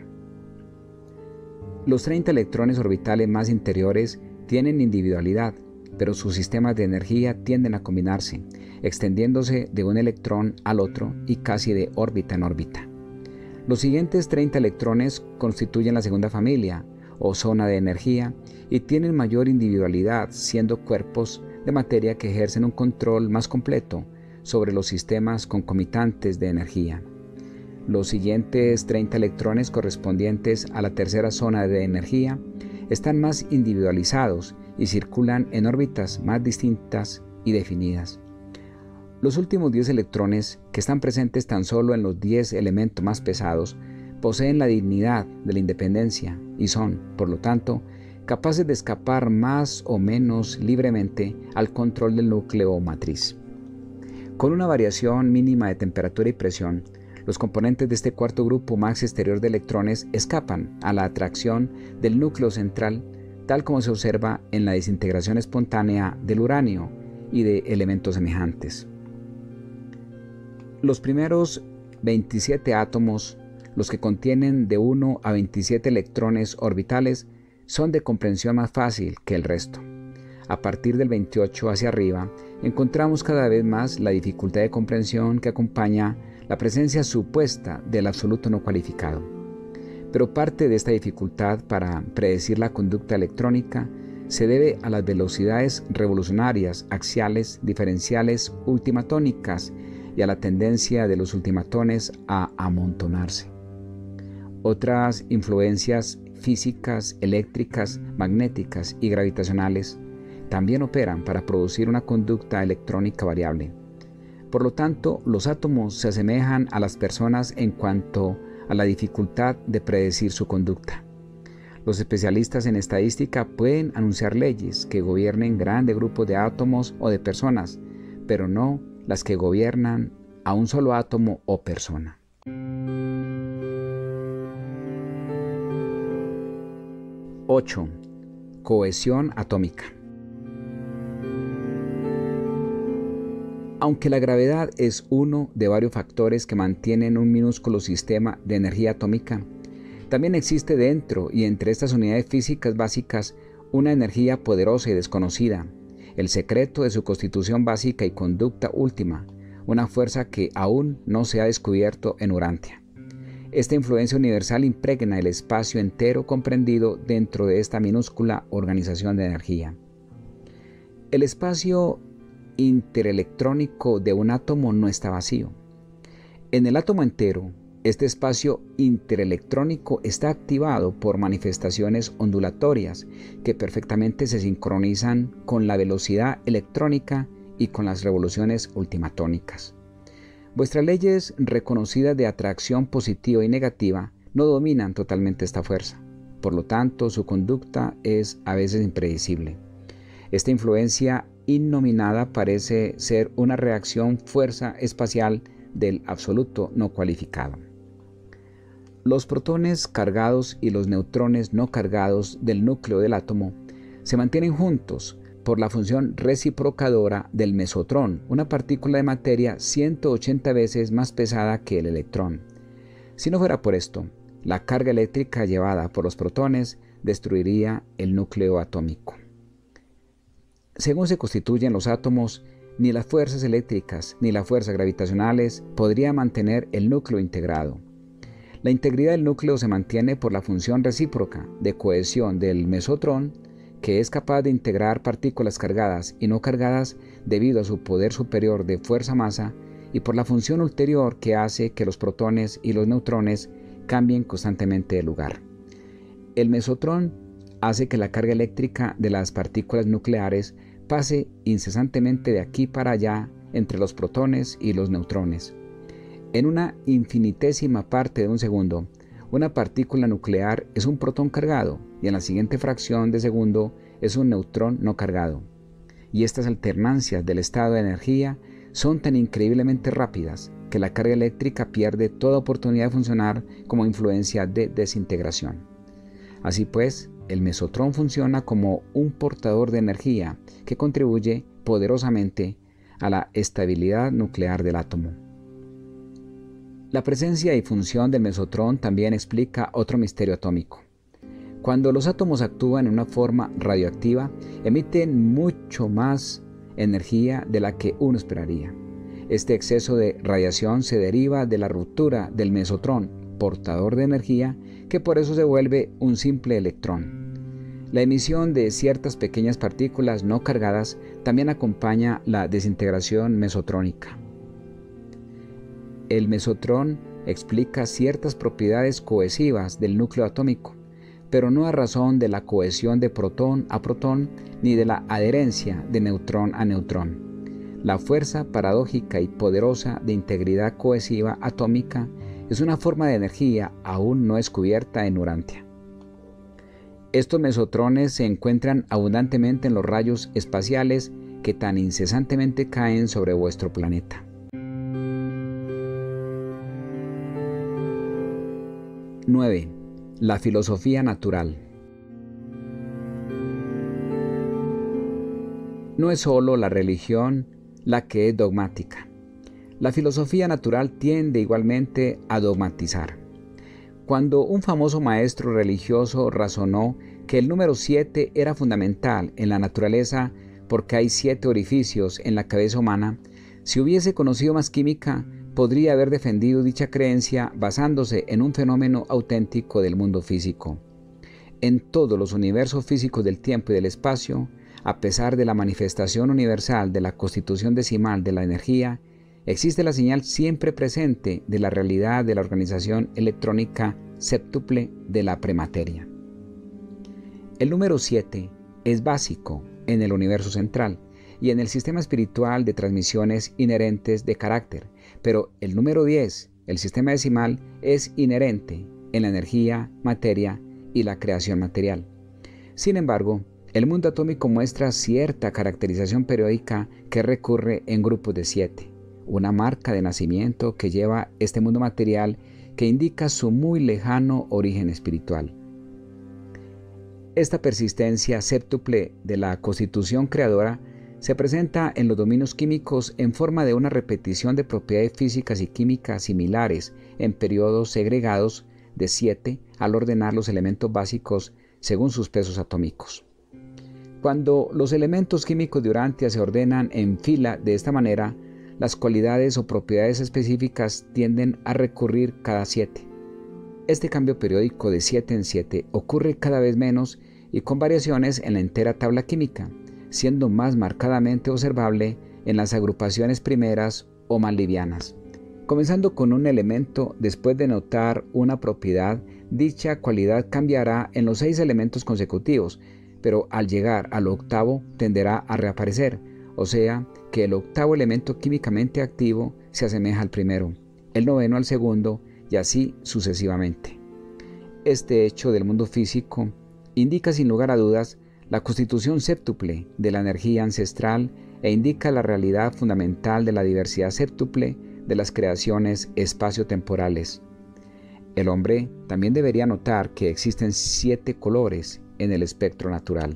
Los 30 electrones orbitales más interiores tienen individualidad, pero sus sistemas de energía tienden a combinarse, extendiéndose de un electrón al otro y casi de órbita en órbita. Los siguientes 30 electrones constituyen la segunda familia, o zona de energía, y tienen mayor individualidad, siendo cuerpos de materia que ejercen un control más completo sobre los sistemas concomitantes de energía. Los siguientes 30 electrones correspondientes a la tercera zona de energía están más individualizados y circulan en órbitas más distintas y definidas. Los últimos 10 electrones, que están presentes tan solo en los 10 elementos más pesados, poseen la dignidad de la independencia y son, por lo tanto, capaces de escapar más o menos libremente al control del núcleo matriz. Con una variación mínima de temperatura y presión, Los componentes de este cuarto grupo más exterior de electrones escapan a la atracción del núcleo central, tal como se observa en la desintegración espontánea del uranio y de elementos semejantes. Los primeros 27 átomos, los que contienen de 1 a 27 electrones orbitales, son de comprensión más fácil que el resto. A partir del 28 hacia arriba, encontramos cada vez más la dificultad de comprensión que acompaña la presencia supuesta del absoluto no cualificado. Pero parte de esta dificultad para predecir la conducta electrónica se debe a las velocidades revolucionarias, axiales, diferenciales, ultimatónicas y a la tendencia de los ultimatones a amontonarse. Otras influencias físicas, eléctricas, magnéticas y gravitacionales también operan para producir una conducta electrónica variable. Por lo tanto, los átomos se asemejan a las personas en cuanto a la dificultad de predecir su conducta. Los especialistas en estadística pueden anunciar leyes que gobiernen grandes grupos de átomos o de personas, pero no las que gobiernan a un solo átomo o persona. ⅷ. Cohesión atómica. Aunque la gravedad es uno de varios factores que mantienen un minúsculo sistema de energía atómica, también existe dentro y entre estas unidades físicas básicas una energía poderosa y desconocida, el secreto de su constitución básica y conducta última, una fuerza que aún no se ha descubierto en Urantia. Esta influencia universal impregna el espacio entero comprendido dentro de esta minúscula organización de energía. El espacio interelectrónico de un átomo no está vacío. En el átomo entero, este espacio interelectrónico está activado por manifestaciones ondulatorias que perfectamente se sincronizan con la velocidad electrónica y con las revoluciones ultimatónicas. Vuestras leyes reconocidas de atracción positiva y negativa no dominan totalmente esta fuerza. Por lo tanto, su conducta es a veces impredecible. Esta influencia innominada parece ser una reacción fuerza espacial del absoluto no cualificado. Los protones cargados y los neutrones no cargados del núcleo del átomo se mantienen juntos por la función reciprocadora del mesotrón, una partícula de materia 180 veces más pesada que el electrón. Si no fuera por esto, la carga eléctrica llevada por los protones destruiría el núcleo atómico. Según se constituyen los átomos, ni las fuerzas eléctricas ni las fuerzas gravitacionales podrían mantener el núcleo integrado. La integridad del núcleo se mantiene por la función recíproca de cohesión del mesotrón, que es capaz de integrar partículas cargadas y no cargadas debido a su poder superior de fuerza-masa, y por la función ulterior que hace que los protones y los neutrones cambien constantemente de lugar. El mesotrón hace que la carga eléctrica de las partículas nucleares pase incesantemente de aquí para allá entre los protones y los neutrones. En una infinitésima parte de un segundo, una partícula nuclear es un protón cargado y en la siguiente fracción de segundo es un neutrón no cargado. Y estas alternancias del estado de energía son tan increíblemente rápidas que la carga eléctrica pierde toda oportunidad de funcionar como influencia de desintegración. Así pues, el mesotrón funciona como un portador de energía que contribuye poderosamente a la estabilidad nuclear del átomo. La presencia y función del mesotrón también explica otro misterio atómico. Cuando los átomos actúan en una forma radioactiva, emiten mucho más energía de la que uno esperaría. Este exceso de radiación se deriva de la ruptura del mesotrón, portador de energía, que por eso se vuelve un simple electrón. La emisión de ciertas pequeñas partículas no cargadas también acompaña la desintegración mesotrónica. El mesotrón explica ciertas propiedades cohesivas del núcleo atómico, pero no a razón de la cohesión de protón a protón ni de la adherencia de neutrón a neutrón. La fuerza paradójica y poderosa de integridad cohesiva atómica es una forma de energía aún no descubierta en Urantia. Estos mesotrones se encuentran abundantemente en los rayos espaciales que tan incesantemente caen sobre vuestro planeta. 9. La filosofía natural. No es solo la religión la que es dogmática. La filosofía natural tiende igualmente a dogmatizar. Cuando un famoso maestro religioso razonó que el número 7 era fundamental en la naturaleza porque hay 7 orificios en la cabeza humana, si hubiese conocido más química, podría haber defendido dicha creencia basándose en un fenómeno auténtico del mundo físico. En todos los universos físicos del tiempo y del espacio, a pesar de la manifestación universal de la constitución decimal de la energía, existe la señal siempre presente de la realidad de la organización electrónica séptuple de la premateria. El número 7 es básico en el universo central y en el sistema espiritual de transmisiones inherentes de carácter, pero el número 10, el sistema decimal, es inherente en la energía, materia y la creación material. Sin embargo, el mundo atómico muestra cierta caracterización periódica que recurre en grupos de 7, una marca de nacimiento que lleva este mundo material que indica su muy lejano origen espiritual. Esta persistencia séptuple de la constitución creadora se presenta en los dominios químicos en forma de una repetición de propiedades físicas y químicas similares en periodos segregados de 7 al ordenar los elementos básicos según sus pesos atómicos. Cuando los elementos químicos de Urantia se ordenan en fila de esta manera, las cualidades o propiedades específicas tienden a recurrir cada 7. Este cambio periódico de 7 en 7 ocurre cada vez menos y con variaciones en la entera tabla química, siendo más marcadamente observable en las agrupaciones primeras o más livianas. Comenzando con un elemento, después de notar una propiedad, dicha cualidad cambiará en los 6 elementos consecutivos, pero al llegar al octavo tenderá a reaparecer, o sea que el octavo elemento químicamente activo se asemeja al primero, el noveno al segundo y así sucesivamente. Este hecho del mundo físico indica sin lugar a dudas la constitución séptuple de la energía ancestral e indica la realidad fundamental de la diversidad séptuple de las creaciones espaciotemporales. El hombre también debería notar que existen 7 colores en el espectro natural.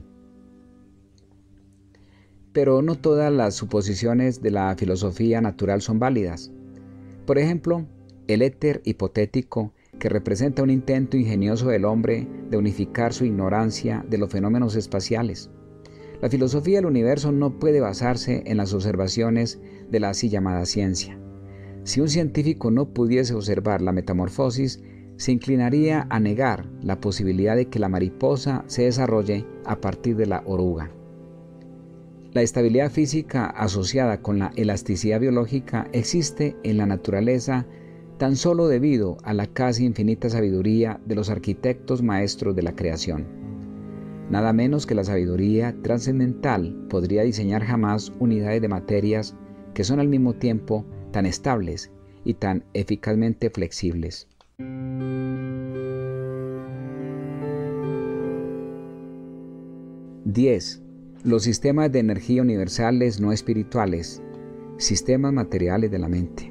Pero no todas las suposiciones de la filosofía natural son válidas. Por ejemplo, el éter hipotético, que representa un intento ingenioso del hombre de unificar su ignorancia de los fenómenos espaciales. La filosofía del universo no puede basarse en las observaciones de la así llamada ciencia. Si un científico no pudiese observar la metamorfosis, se inclinaría a negar la posibilidad de que la mariposa se desarrolle a partir de la oruga. La estabilidad física asociada con la elasticidad biológica existe en la naturaleza tan solo debido a la casi infinita sabiduría de los arquitectos maestros de la creación. Nada menos que la sabiduría trascendental podría diseñar jamás unidades de materias que son al mismo tiempo tan estables y tan eficazmente flexibles. Los sistemas de energía universales no espirituales, sistemas materiales de la mente.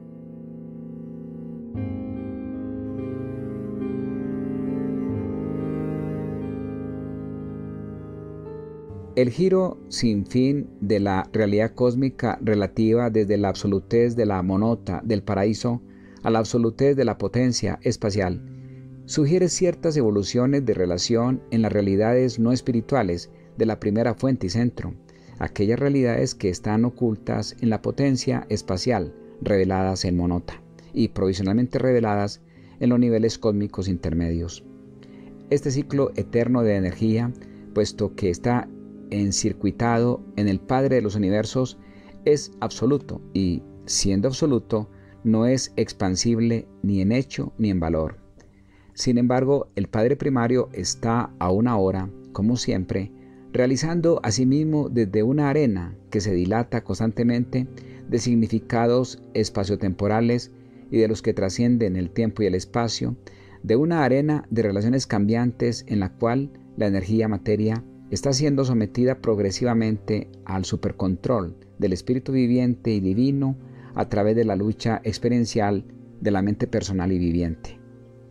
El giro sin fin de la realidad cósmica relativa desde la absolutez de la monota del paraíso a la absolutez de la potencia espacial sugiere ciertas evoluciones de relación en las realidades no espirituales de la primera fuente y centro, aquellas realidades que están ocultas en la potencia espacial reveladas en monota y provisionalmente reveladas en los niveles cósmicos intermedios. Este ciclo eterno de energía, puesto que está encircuitado en el Padre de los universos, es absoluto y, siendo absoluto, no es expansible ni en hecho ni en valor. Sin embargo, el Padre primario está aún ahora, como siempre, realizando asimismo desde una arena que se dilata constantemente de significados espaciotemporales y de los que trascienden el tiempo y el espacio, de una arena de relaciones cambiantes en la cual la energía materia está siendo sometida progresivamente al supercontrol del espíritu viviente y divino a través de la lucha experiencial de la mente personal y viviente.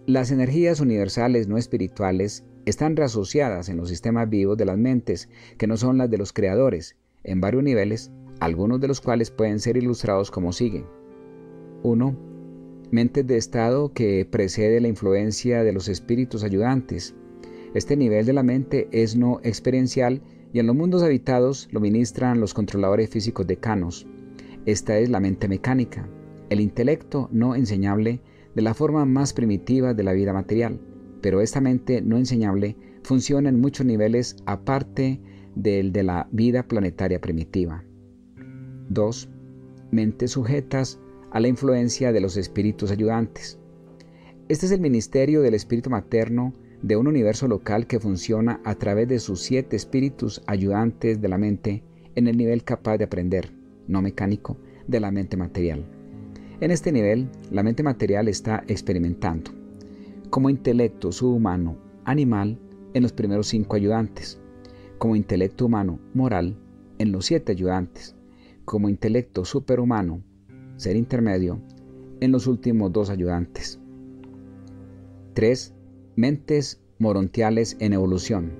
Las energías universales no espirituales están reasociadas en los sistemas vivos de las mentes, que no son las de los creadores, en varios niveles, algunos de los cuales pueden ser ilustrados como sigue. 1. Mentes de estado que precede la influencia de los espíritus ayudantes. Este nivel de la mente es no experiencial y en los mundos habitados lo ministran los controladores físicos decanos. Esta es la mente mecánica, el intelecto no enseñable de la forma más primitiva de la vida material, pero esta mente no enseñable funciona en muchos niveles aparte del de la vida planetaria primitiva. 2. Mentes sujetas a la influencia de los espíritus ayudantes. Este es el ministerio del espíritu materno de un universo local que funciona a través de sus 7 espíritus ayudantes de la mente en el nivel capaz de aprender, no mecánico, de la mente material. En este nivel, la mente material está experimentando como intelecto subhumano animal en los primeros 5 ayudantes, como intelecto humano moral en los 7 ayudantes, como intelecto superhumano, ser intermedio, en los últimos 2 ayudantes. 3. Mentes morontiales en evolución.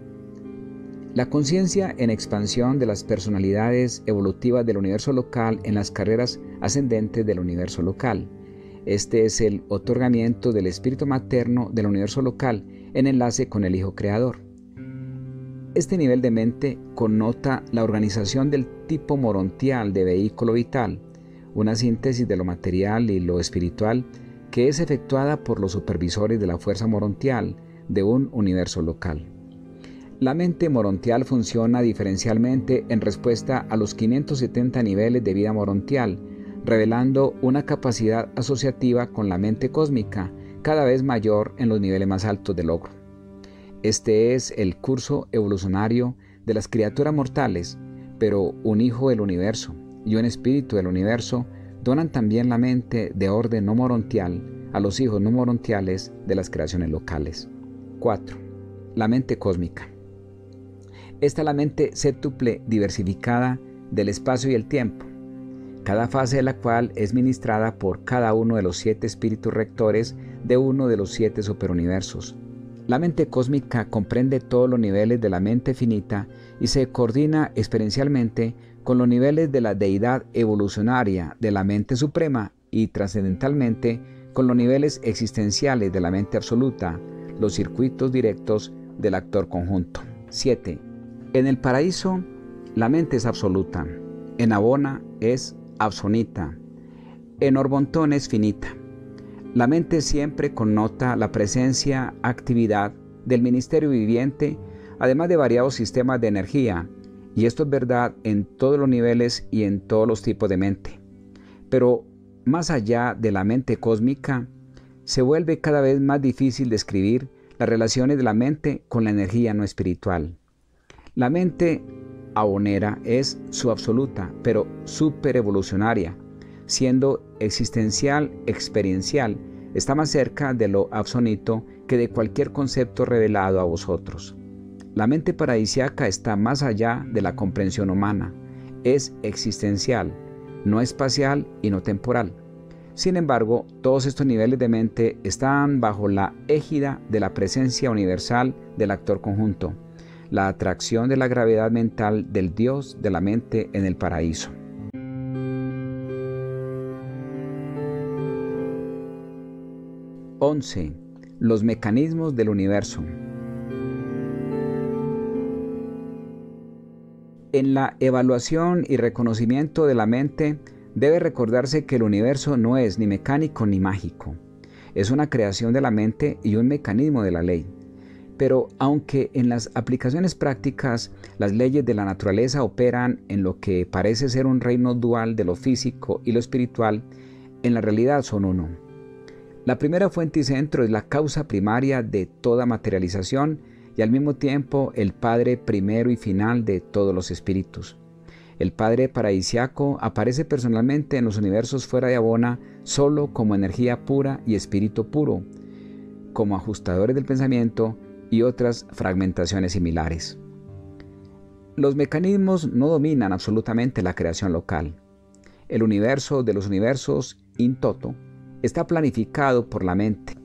La conciencia en expansión de las personalidades evolutivas del universo local en las carreras ascendentes del universo local. Este es el otorgamiento del espíritu materno del universo local en enlace con el Hijo Creador. Este nivel de mente connota la organización del tipo morontial de vehículo vital, una síntesis de lo material y lo espiritual que es efectuada por los supervisores de la fuerza morontial de un universo local. La mente morontial funciona diferencialmente en respuesta a los 570 niveles de vida morontial, revelando una capacidad asociativa con la mente cósmica cada vez mayor en los niveles más altos de logro. Este es el curso evolucionario de las criaturas mortales, pero un hijo del universo y un espíritu del universo donan también la mente de orden no morontial a los hijos no morontiales de las creaciones locales. 4. La mente cósmica. Esta es la mente séptuple diversificada del espacio y el tiempo, cada fase de la cual es ministrada por cada uno de los 7 espíritus rectores de uno de los 7 superuniversos. La mente cósmica comprende todos los niveles de la mente finita y se coordina experiencialmente con los niveles de la deidad evolucionaria de la mente suprema y trascendentalmente con los niveles existenciales de la mente absoluta, los circuitos directos del actor conjunto. 7. En el paraíso, la mente es absoluta. En Abona es absonita. En Orbontón es finita. La mente siempre connota la presencia, actividad del ministerio viviente, además de variados sistemas de energía, y esto es verdad en todos los niveles y en todos los tipos de mente. Pero más allá de la mente cósmica, se vuelve cada vez más difícil describir las relaciones de la mente con la energía no espiritual. La mente abonera es subabsoluta, pero superevolucionaria, siendo existencial, experiencial, está más cerca de lo absonito que de cualquier concepto revelado a vosotros. La mente paradisiaca está más allá de la comprensión humana, es existencial, no espacial y no temporal. Sin embargo, todos estos niveles de mente están bajo la égida de la presencia universal del actor conjunto, la atracción de la gravedad mental del Dios de la mente en el paraíso. (11) Los mecanismos del universo. En la evaluación y reconocimiento de la mente, debe recordarse que el universo no es ni mecánico ni mágico. Es una creación de la mente y un mecanismo de la ley. Pero aunque en las aplicaciones prácticas las leyes de la naturaleza operan en lo que parece ser un reino dual de lo físico y lo espiritual, en la realidad son uno. La primera fuente y centro es la causa primaria de toda materialización y al mismo tiempo el Padre primero y final de todos los espíritus. El Padre paradisiaco aparece personalmente en los universos fuera de Abona solo como energía pura y espíritu puro, como ajustadores del pensamiento y otras fragmentaciones similares. Los mecanismos no dominan absolutamente la creación local. El universo de los universos, in toto, está planificado por la mente,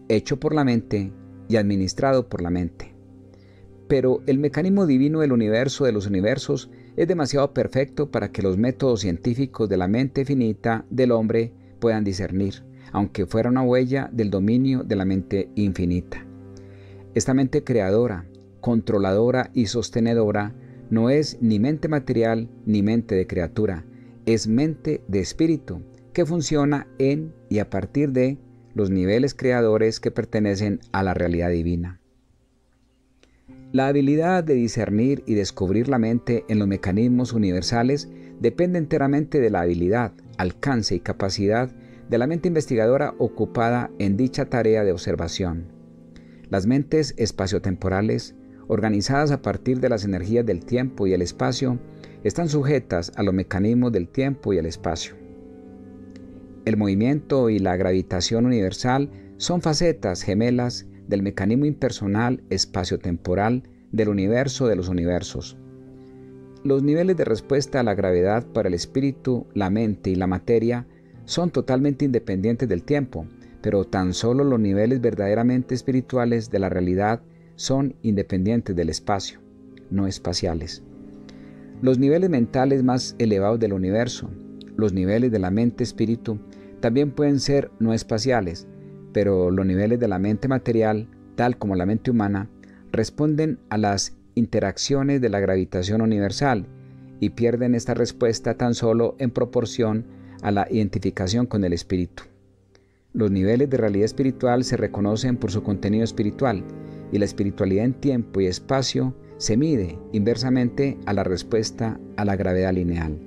hecho por la mente y administrado por la mente. Pero el mecanismo divino del universo de los universos es demasiado perfecto para que los métodos científicos de la mente finita del hombre puedan discernir, aunque fuera una huella del dominio de la mente infinita. Esta mente creadora, controladora y sostenedora no es ni mente material ni mente de criatura, es mente de espíritu que funciona en y a partir de los niveles creadores que pertenecen a la realidad divina. La habilidad de discernir y descubrir la mente en los mecanismos universales depende enteramente de la habilidad, alcance y capacidad de la mente investigadora ocupada en dicha tarea de observación. Las mentes espaciotemporales, organizadas a partir de las energías del tiempo y el espacio, están sujetas a los mecanismos del tiempo y el espacio. El movimiento y la gravitación universal son facetas gemelas del mecanismo impersonal espaciotemporal del universo de los universos. Los niveles de respuesta a la gravedad para el espíritu, la mente y la materia son totalmente independientes del tiempo, pero tan solo los niveles verdaderamente espirituales de la realidad son independientes del espacio, no espaciales. Los niveles mentales más elevados del universo, los niveles de la mente-espíritu, también pueden ser no espaciales, pero los niveles de la mente material, tal como la mente humana, responden a las interacciones de la gravitación universal y pierden esta respuesta tan solo en proporción a la identificación con el espíritu. Los niveles de realidad espiritual se reconocen por su contenido espiritual y la espiritualidad en tiempo y espacio se mide inversamente a la respuesta a la gravedad lineal.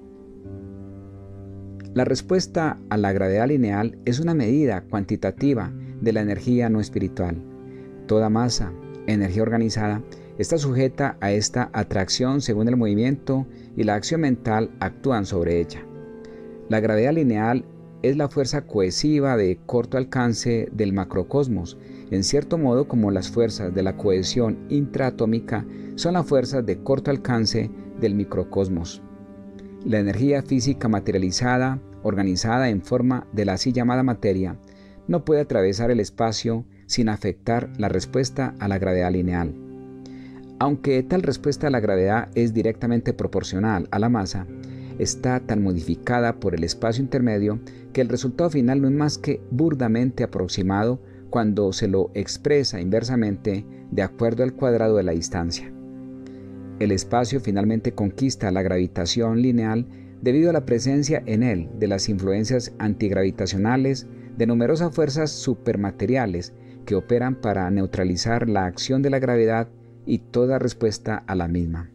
La respuesta a la gravedad lineal es una medida cuantitativa de la energía no espiritual. Toda masa, energía organizada, está sujeta a esta atracción según el movimiento y la acción mental actúan sobre ella. La gravedad lineal es la fuerza cohesiva de corto alcance del macrocosmos, en cierto modo como las fuerzas de la cohesión intraatómica son las fuerzas de corto alcance del microcosmos. La energía física materializada, organizada en forma de la así llamada materia, no puede atravesar el espacio sin afectar la respuesta a la gravedad lineal. Aunque tal respuesta a la gravedad es directamente proporcional a la masa, está tan modificada por el espacio intermedio que el resultado final no es más que burdamente aproximado cuando se lo expresa inversamente de acuerdo al cuadrado de la distancia. El espacio finalmente conquista la gravitación lineal debido a la presencia en él de las influencias antigravitacionales de numerosas fuerzas supermateriales que operan para neutralizar la acción de la gravedad y toda respuesta a la misma.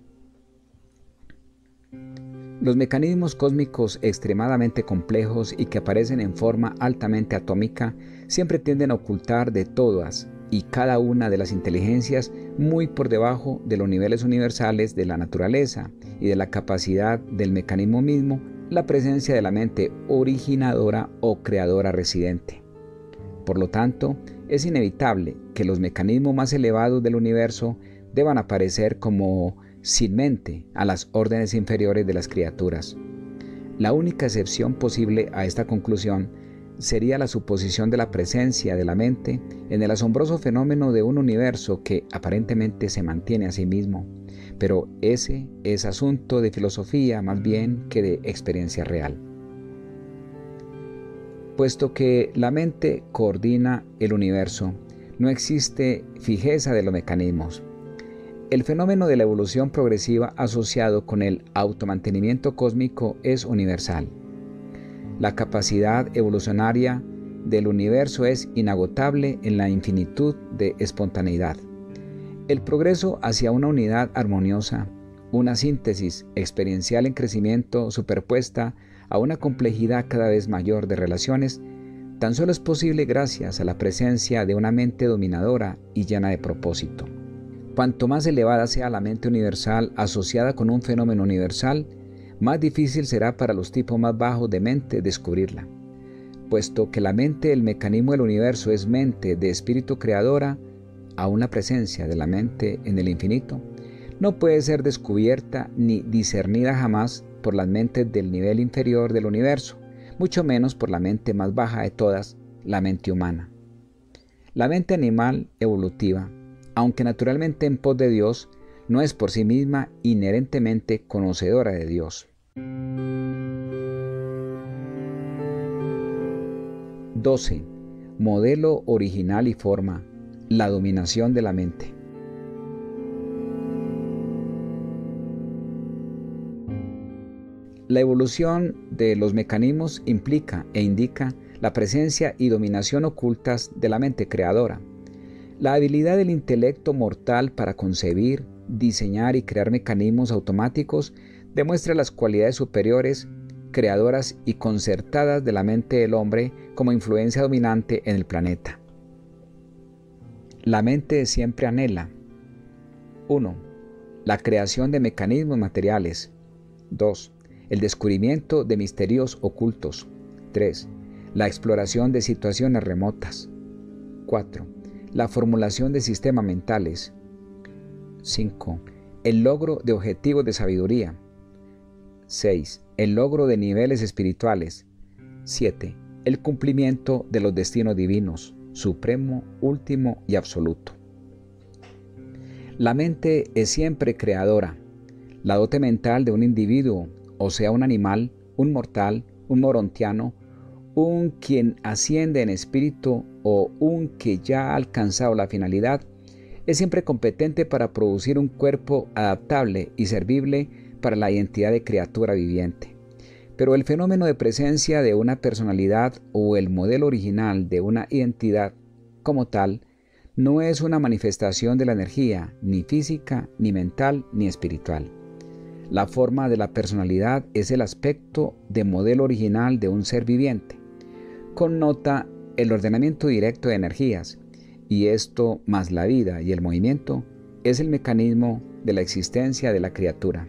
Los mecanismos cósmicos extremadamente complejos y que aparecen en forma altamente atómica siempre tienden a ocultar de todas y cada una de las inteligencias muy por debajo de los niveles universales de la naturaleza y de la capacidad del mecanismo mismo la presencia de la mente originadora o creadora residente. Por lo tanto, es inevitable que los mecanismos más elevados del universo deban aparecer como sin mente a las órdenes inferiores de las criaturas. La única excepción posible a esta conclusión sería la suposición de la presencia de la mente en el asombroso fenómeno de un universo que aparentemente se mantiene a sí mismo, pero ese es asunto de filosofía más bien que de experiencia real. Puesto que la mente coordina el universo, no existe fijeza de los mecanismos. El fenómeno de la evolución progresiva asociado con el automantenimiento cósmico es universal. La capacidad evolucionaria del universo es inagotable en la infinitud de espontaneidad. El progreso hacia una unidad armoniosa, una síntesis experiencial en crecimiento superpuesta a una complejidad cada vez mayor de relaciones, tan solo es posible gracias a la presencia de una mente dominadora y llena de propósito. Cuanto más elevada sea la mente universal asociada con un fenómeno universal, más difícil será para los tipos más bajos de mente descubrirla. Puesto que la mente del mecanismo del universo es mente de espíritu creadora, aún la presencia de la mente en el infinito no puede ser descubierta ni discernida jamás por las mentes del nivel inferior del universo, mucho menos por la mente más baja de todas, la mente humana. La mente animal evolutiva, aunque naturalmente en pos de Dios, no es por sí misma inherentemente conocedora de Dios. 12. Modelo original y forma. La dominación de la mente. La evolución de los mecanismos implica e indica la presencia y dominación ocultas de la mente creadora. La habilidad del intelecto mortal para concebir, diseñar y crear mecanismos automáticos demuestra las cualidades superiores, creadoras y concertadas de la mente del hombre como influencia dominante en el planeta. La mente siempre anhela: 1. La creación de mecanismos materiales. 2. El descubrimiento de misterios ocultos. 3. La exploración de situaciones remotas. 4. La formulación de sistemas mentales. 5. El logro de objetivos de sabiduría. 6. El logro de niveles espirituales. 7. El cumplimiento de los destinos divinos, supremo, último y absoluto. La mente es siempre creadora. La dote mental de un individuo, o sea un animal, un mortal, un morontiano, un quien asciende en espíritu o un que ya ha alcanzado la finalidad, es siempre competente para producir un cuerpo adaptable y servible para la identidad de criatura viviente. Pero el fenómeno de presencia de una personalidad o el modelo original de una identidad como tal no es una manifestación de la energía, ni física, ni mental, ni espiritual. La forma de la personalidad es el aspecto de modelo original de un ser viviente. Connota el ordenamiento directo de energías, y esto, más la vida y el movimiento, es el mecanismo de la existencia de la criatura.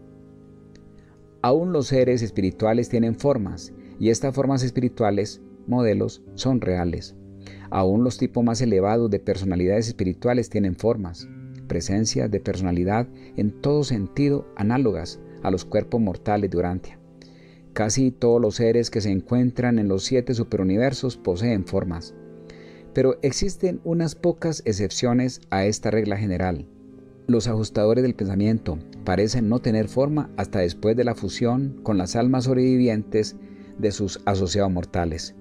Aún los seres espirituales tienen formas, y estas formas espirituales, modelos, son reales. Aún los tipos más elevados de personalidades espirituales tienen formas, presencias de personalidad en todo sentido análogas a los cuerpos mortales de Urantia. Casi todos los seres que se encuentran en los 7 superuniversos poseen formas, pero existen unas pocas excepciones a esta regla general. Los ajustadores del pensamiento parecen no tener forma hasta después de la fusión con las almas sobrevivientes de sus asociados mortales.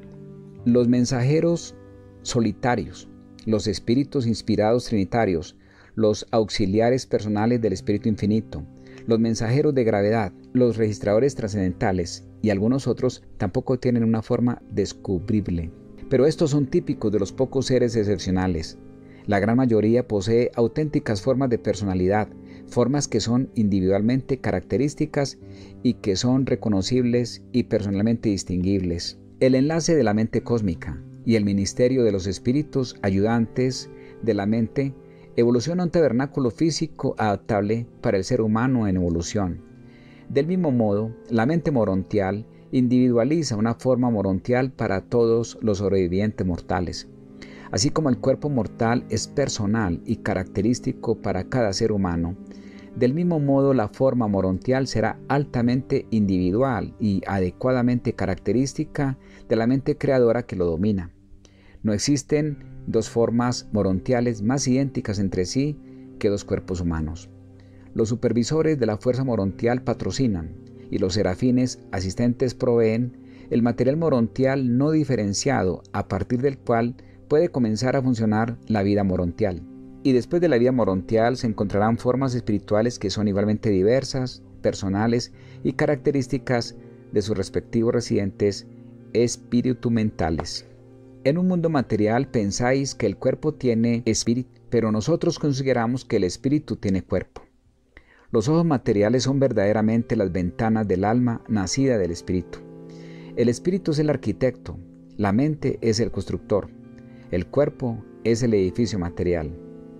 Los mensajeros solitarios, los espíritus inspirados trinitarios, los auxiliares personales del Espíritu Infinito, los mensajeros de gravedad, los registradores trascendentales y algunos otros tampoco tienen una forma descubrible. Pero estos son típicos de los pocos seres excepcionales. La gran mayoría posee auténticas formas de personalidad, formas que son individualmente características y que son reconocibles y personalmente distinguibles. El enlace de la mente cósmica y el ministerio de los espíritus ayudantes de la mente evoluciona un tabernáculo físico adaptable para el ser humano en evolución. Del mismo modo, la mente morontial individualiza una forma morontial para todos los sobrevivientes mortales. Así como el cuerpo mortal es personal y característico para cada ser humano, del mismo modo la forma morontial será altamente individual y adecuadamente característica de la mente creadora que lo domina. No existen dos formas morontiales más idénticas entre sí que dos cuerpos humanos. Los supervisores de la fuerza morontial patrocinan y los serafines asistentes proveen el material morontial no diferenciado a partir del cual puede comenzar a funcionar la vida morontial. Y después de la vida morontial se encontrarán formas espirituales que son igualmente diversas, personales y características de sus respectivos residentes espiritumentales. En un mundo material pensáis que el cuerpo tiene espíritu, pero nosotros consideramos que el espíritu tiene cuerpo. Los ojos materiales son verdaderamente las ventanas del alma nacida del espíritu. El espíritu es el arquitecto, la mente es el constructor, el cuerpo es el edificio material.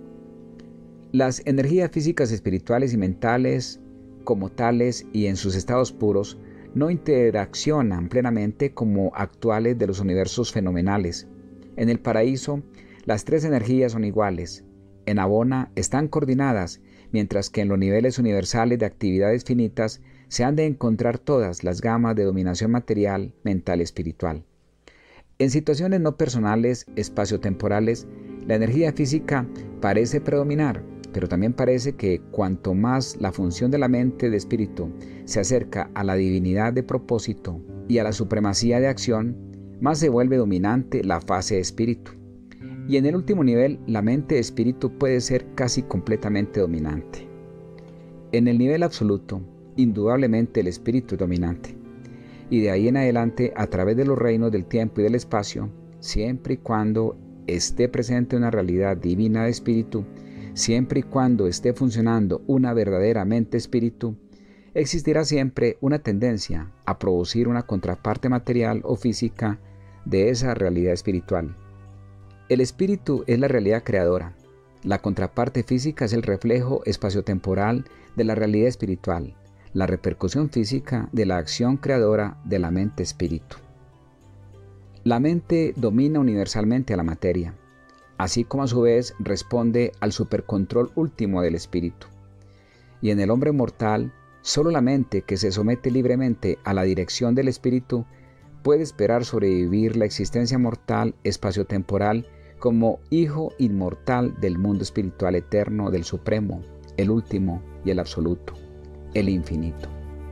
Las energías físicas, espirituales y mentales, como tales y en sus estados puros, no interaccionan plenamente como actuales de los universos fenomenales. En el paraíso, las tres energías son iguales. En Abona están coordinadas, mientras que en los niveles universales de actividades finitas se han de encontrar todas las gamas de dominación material, mental y espiritual. En situaciones no personales, espaciotemporales, la energía física parece predominar, pero también parece que cuanto más la función de la mente de espíritu se acerca a la divinidad de propósito y a la supremacía de acción, más se vuelve dominante la fase de espíritu. Y en el último nivel, la mente de espíritu puede ser casi completamente dominante. En el nivel absoluto, indudablemente el espíritu es dominante. Y de ahí en adelante, a través de los reinos del tiempo y del espacio, siempre y cuando esté presente una realidad divina de espíritu, siempre y cuando esté funcionando una verdadera mente espíritu, existirá siempre una tendencia a producir una contraparte material o física de esa realidad espiritual. El espíritu es la realidad creadora. La contraparte física es el reflejo espaciotemporal de la realidad espiritual, la repercusión física de la acción creadora de la mente espíritu. La mente domina universalmente a la materia, así como a su vez responde al supercontrol último del espíritu. Y en el hombre mortal, solo la mente que se somete libremente a la dirección del espíritu puede esperar sobrevivir la existencia mortal espaciotemporal como hijo inmortal del mundo espiritual eterno del Supremo, el último y el absoluto, el infinito.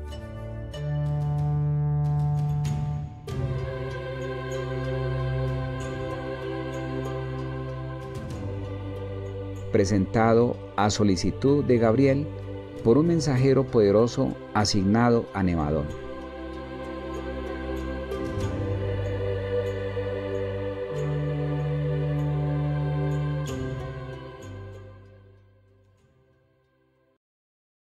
Presentado a solicitud de Gabriel por un mensajero poderoso asignado a Nevadón.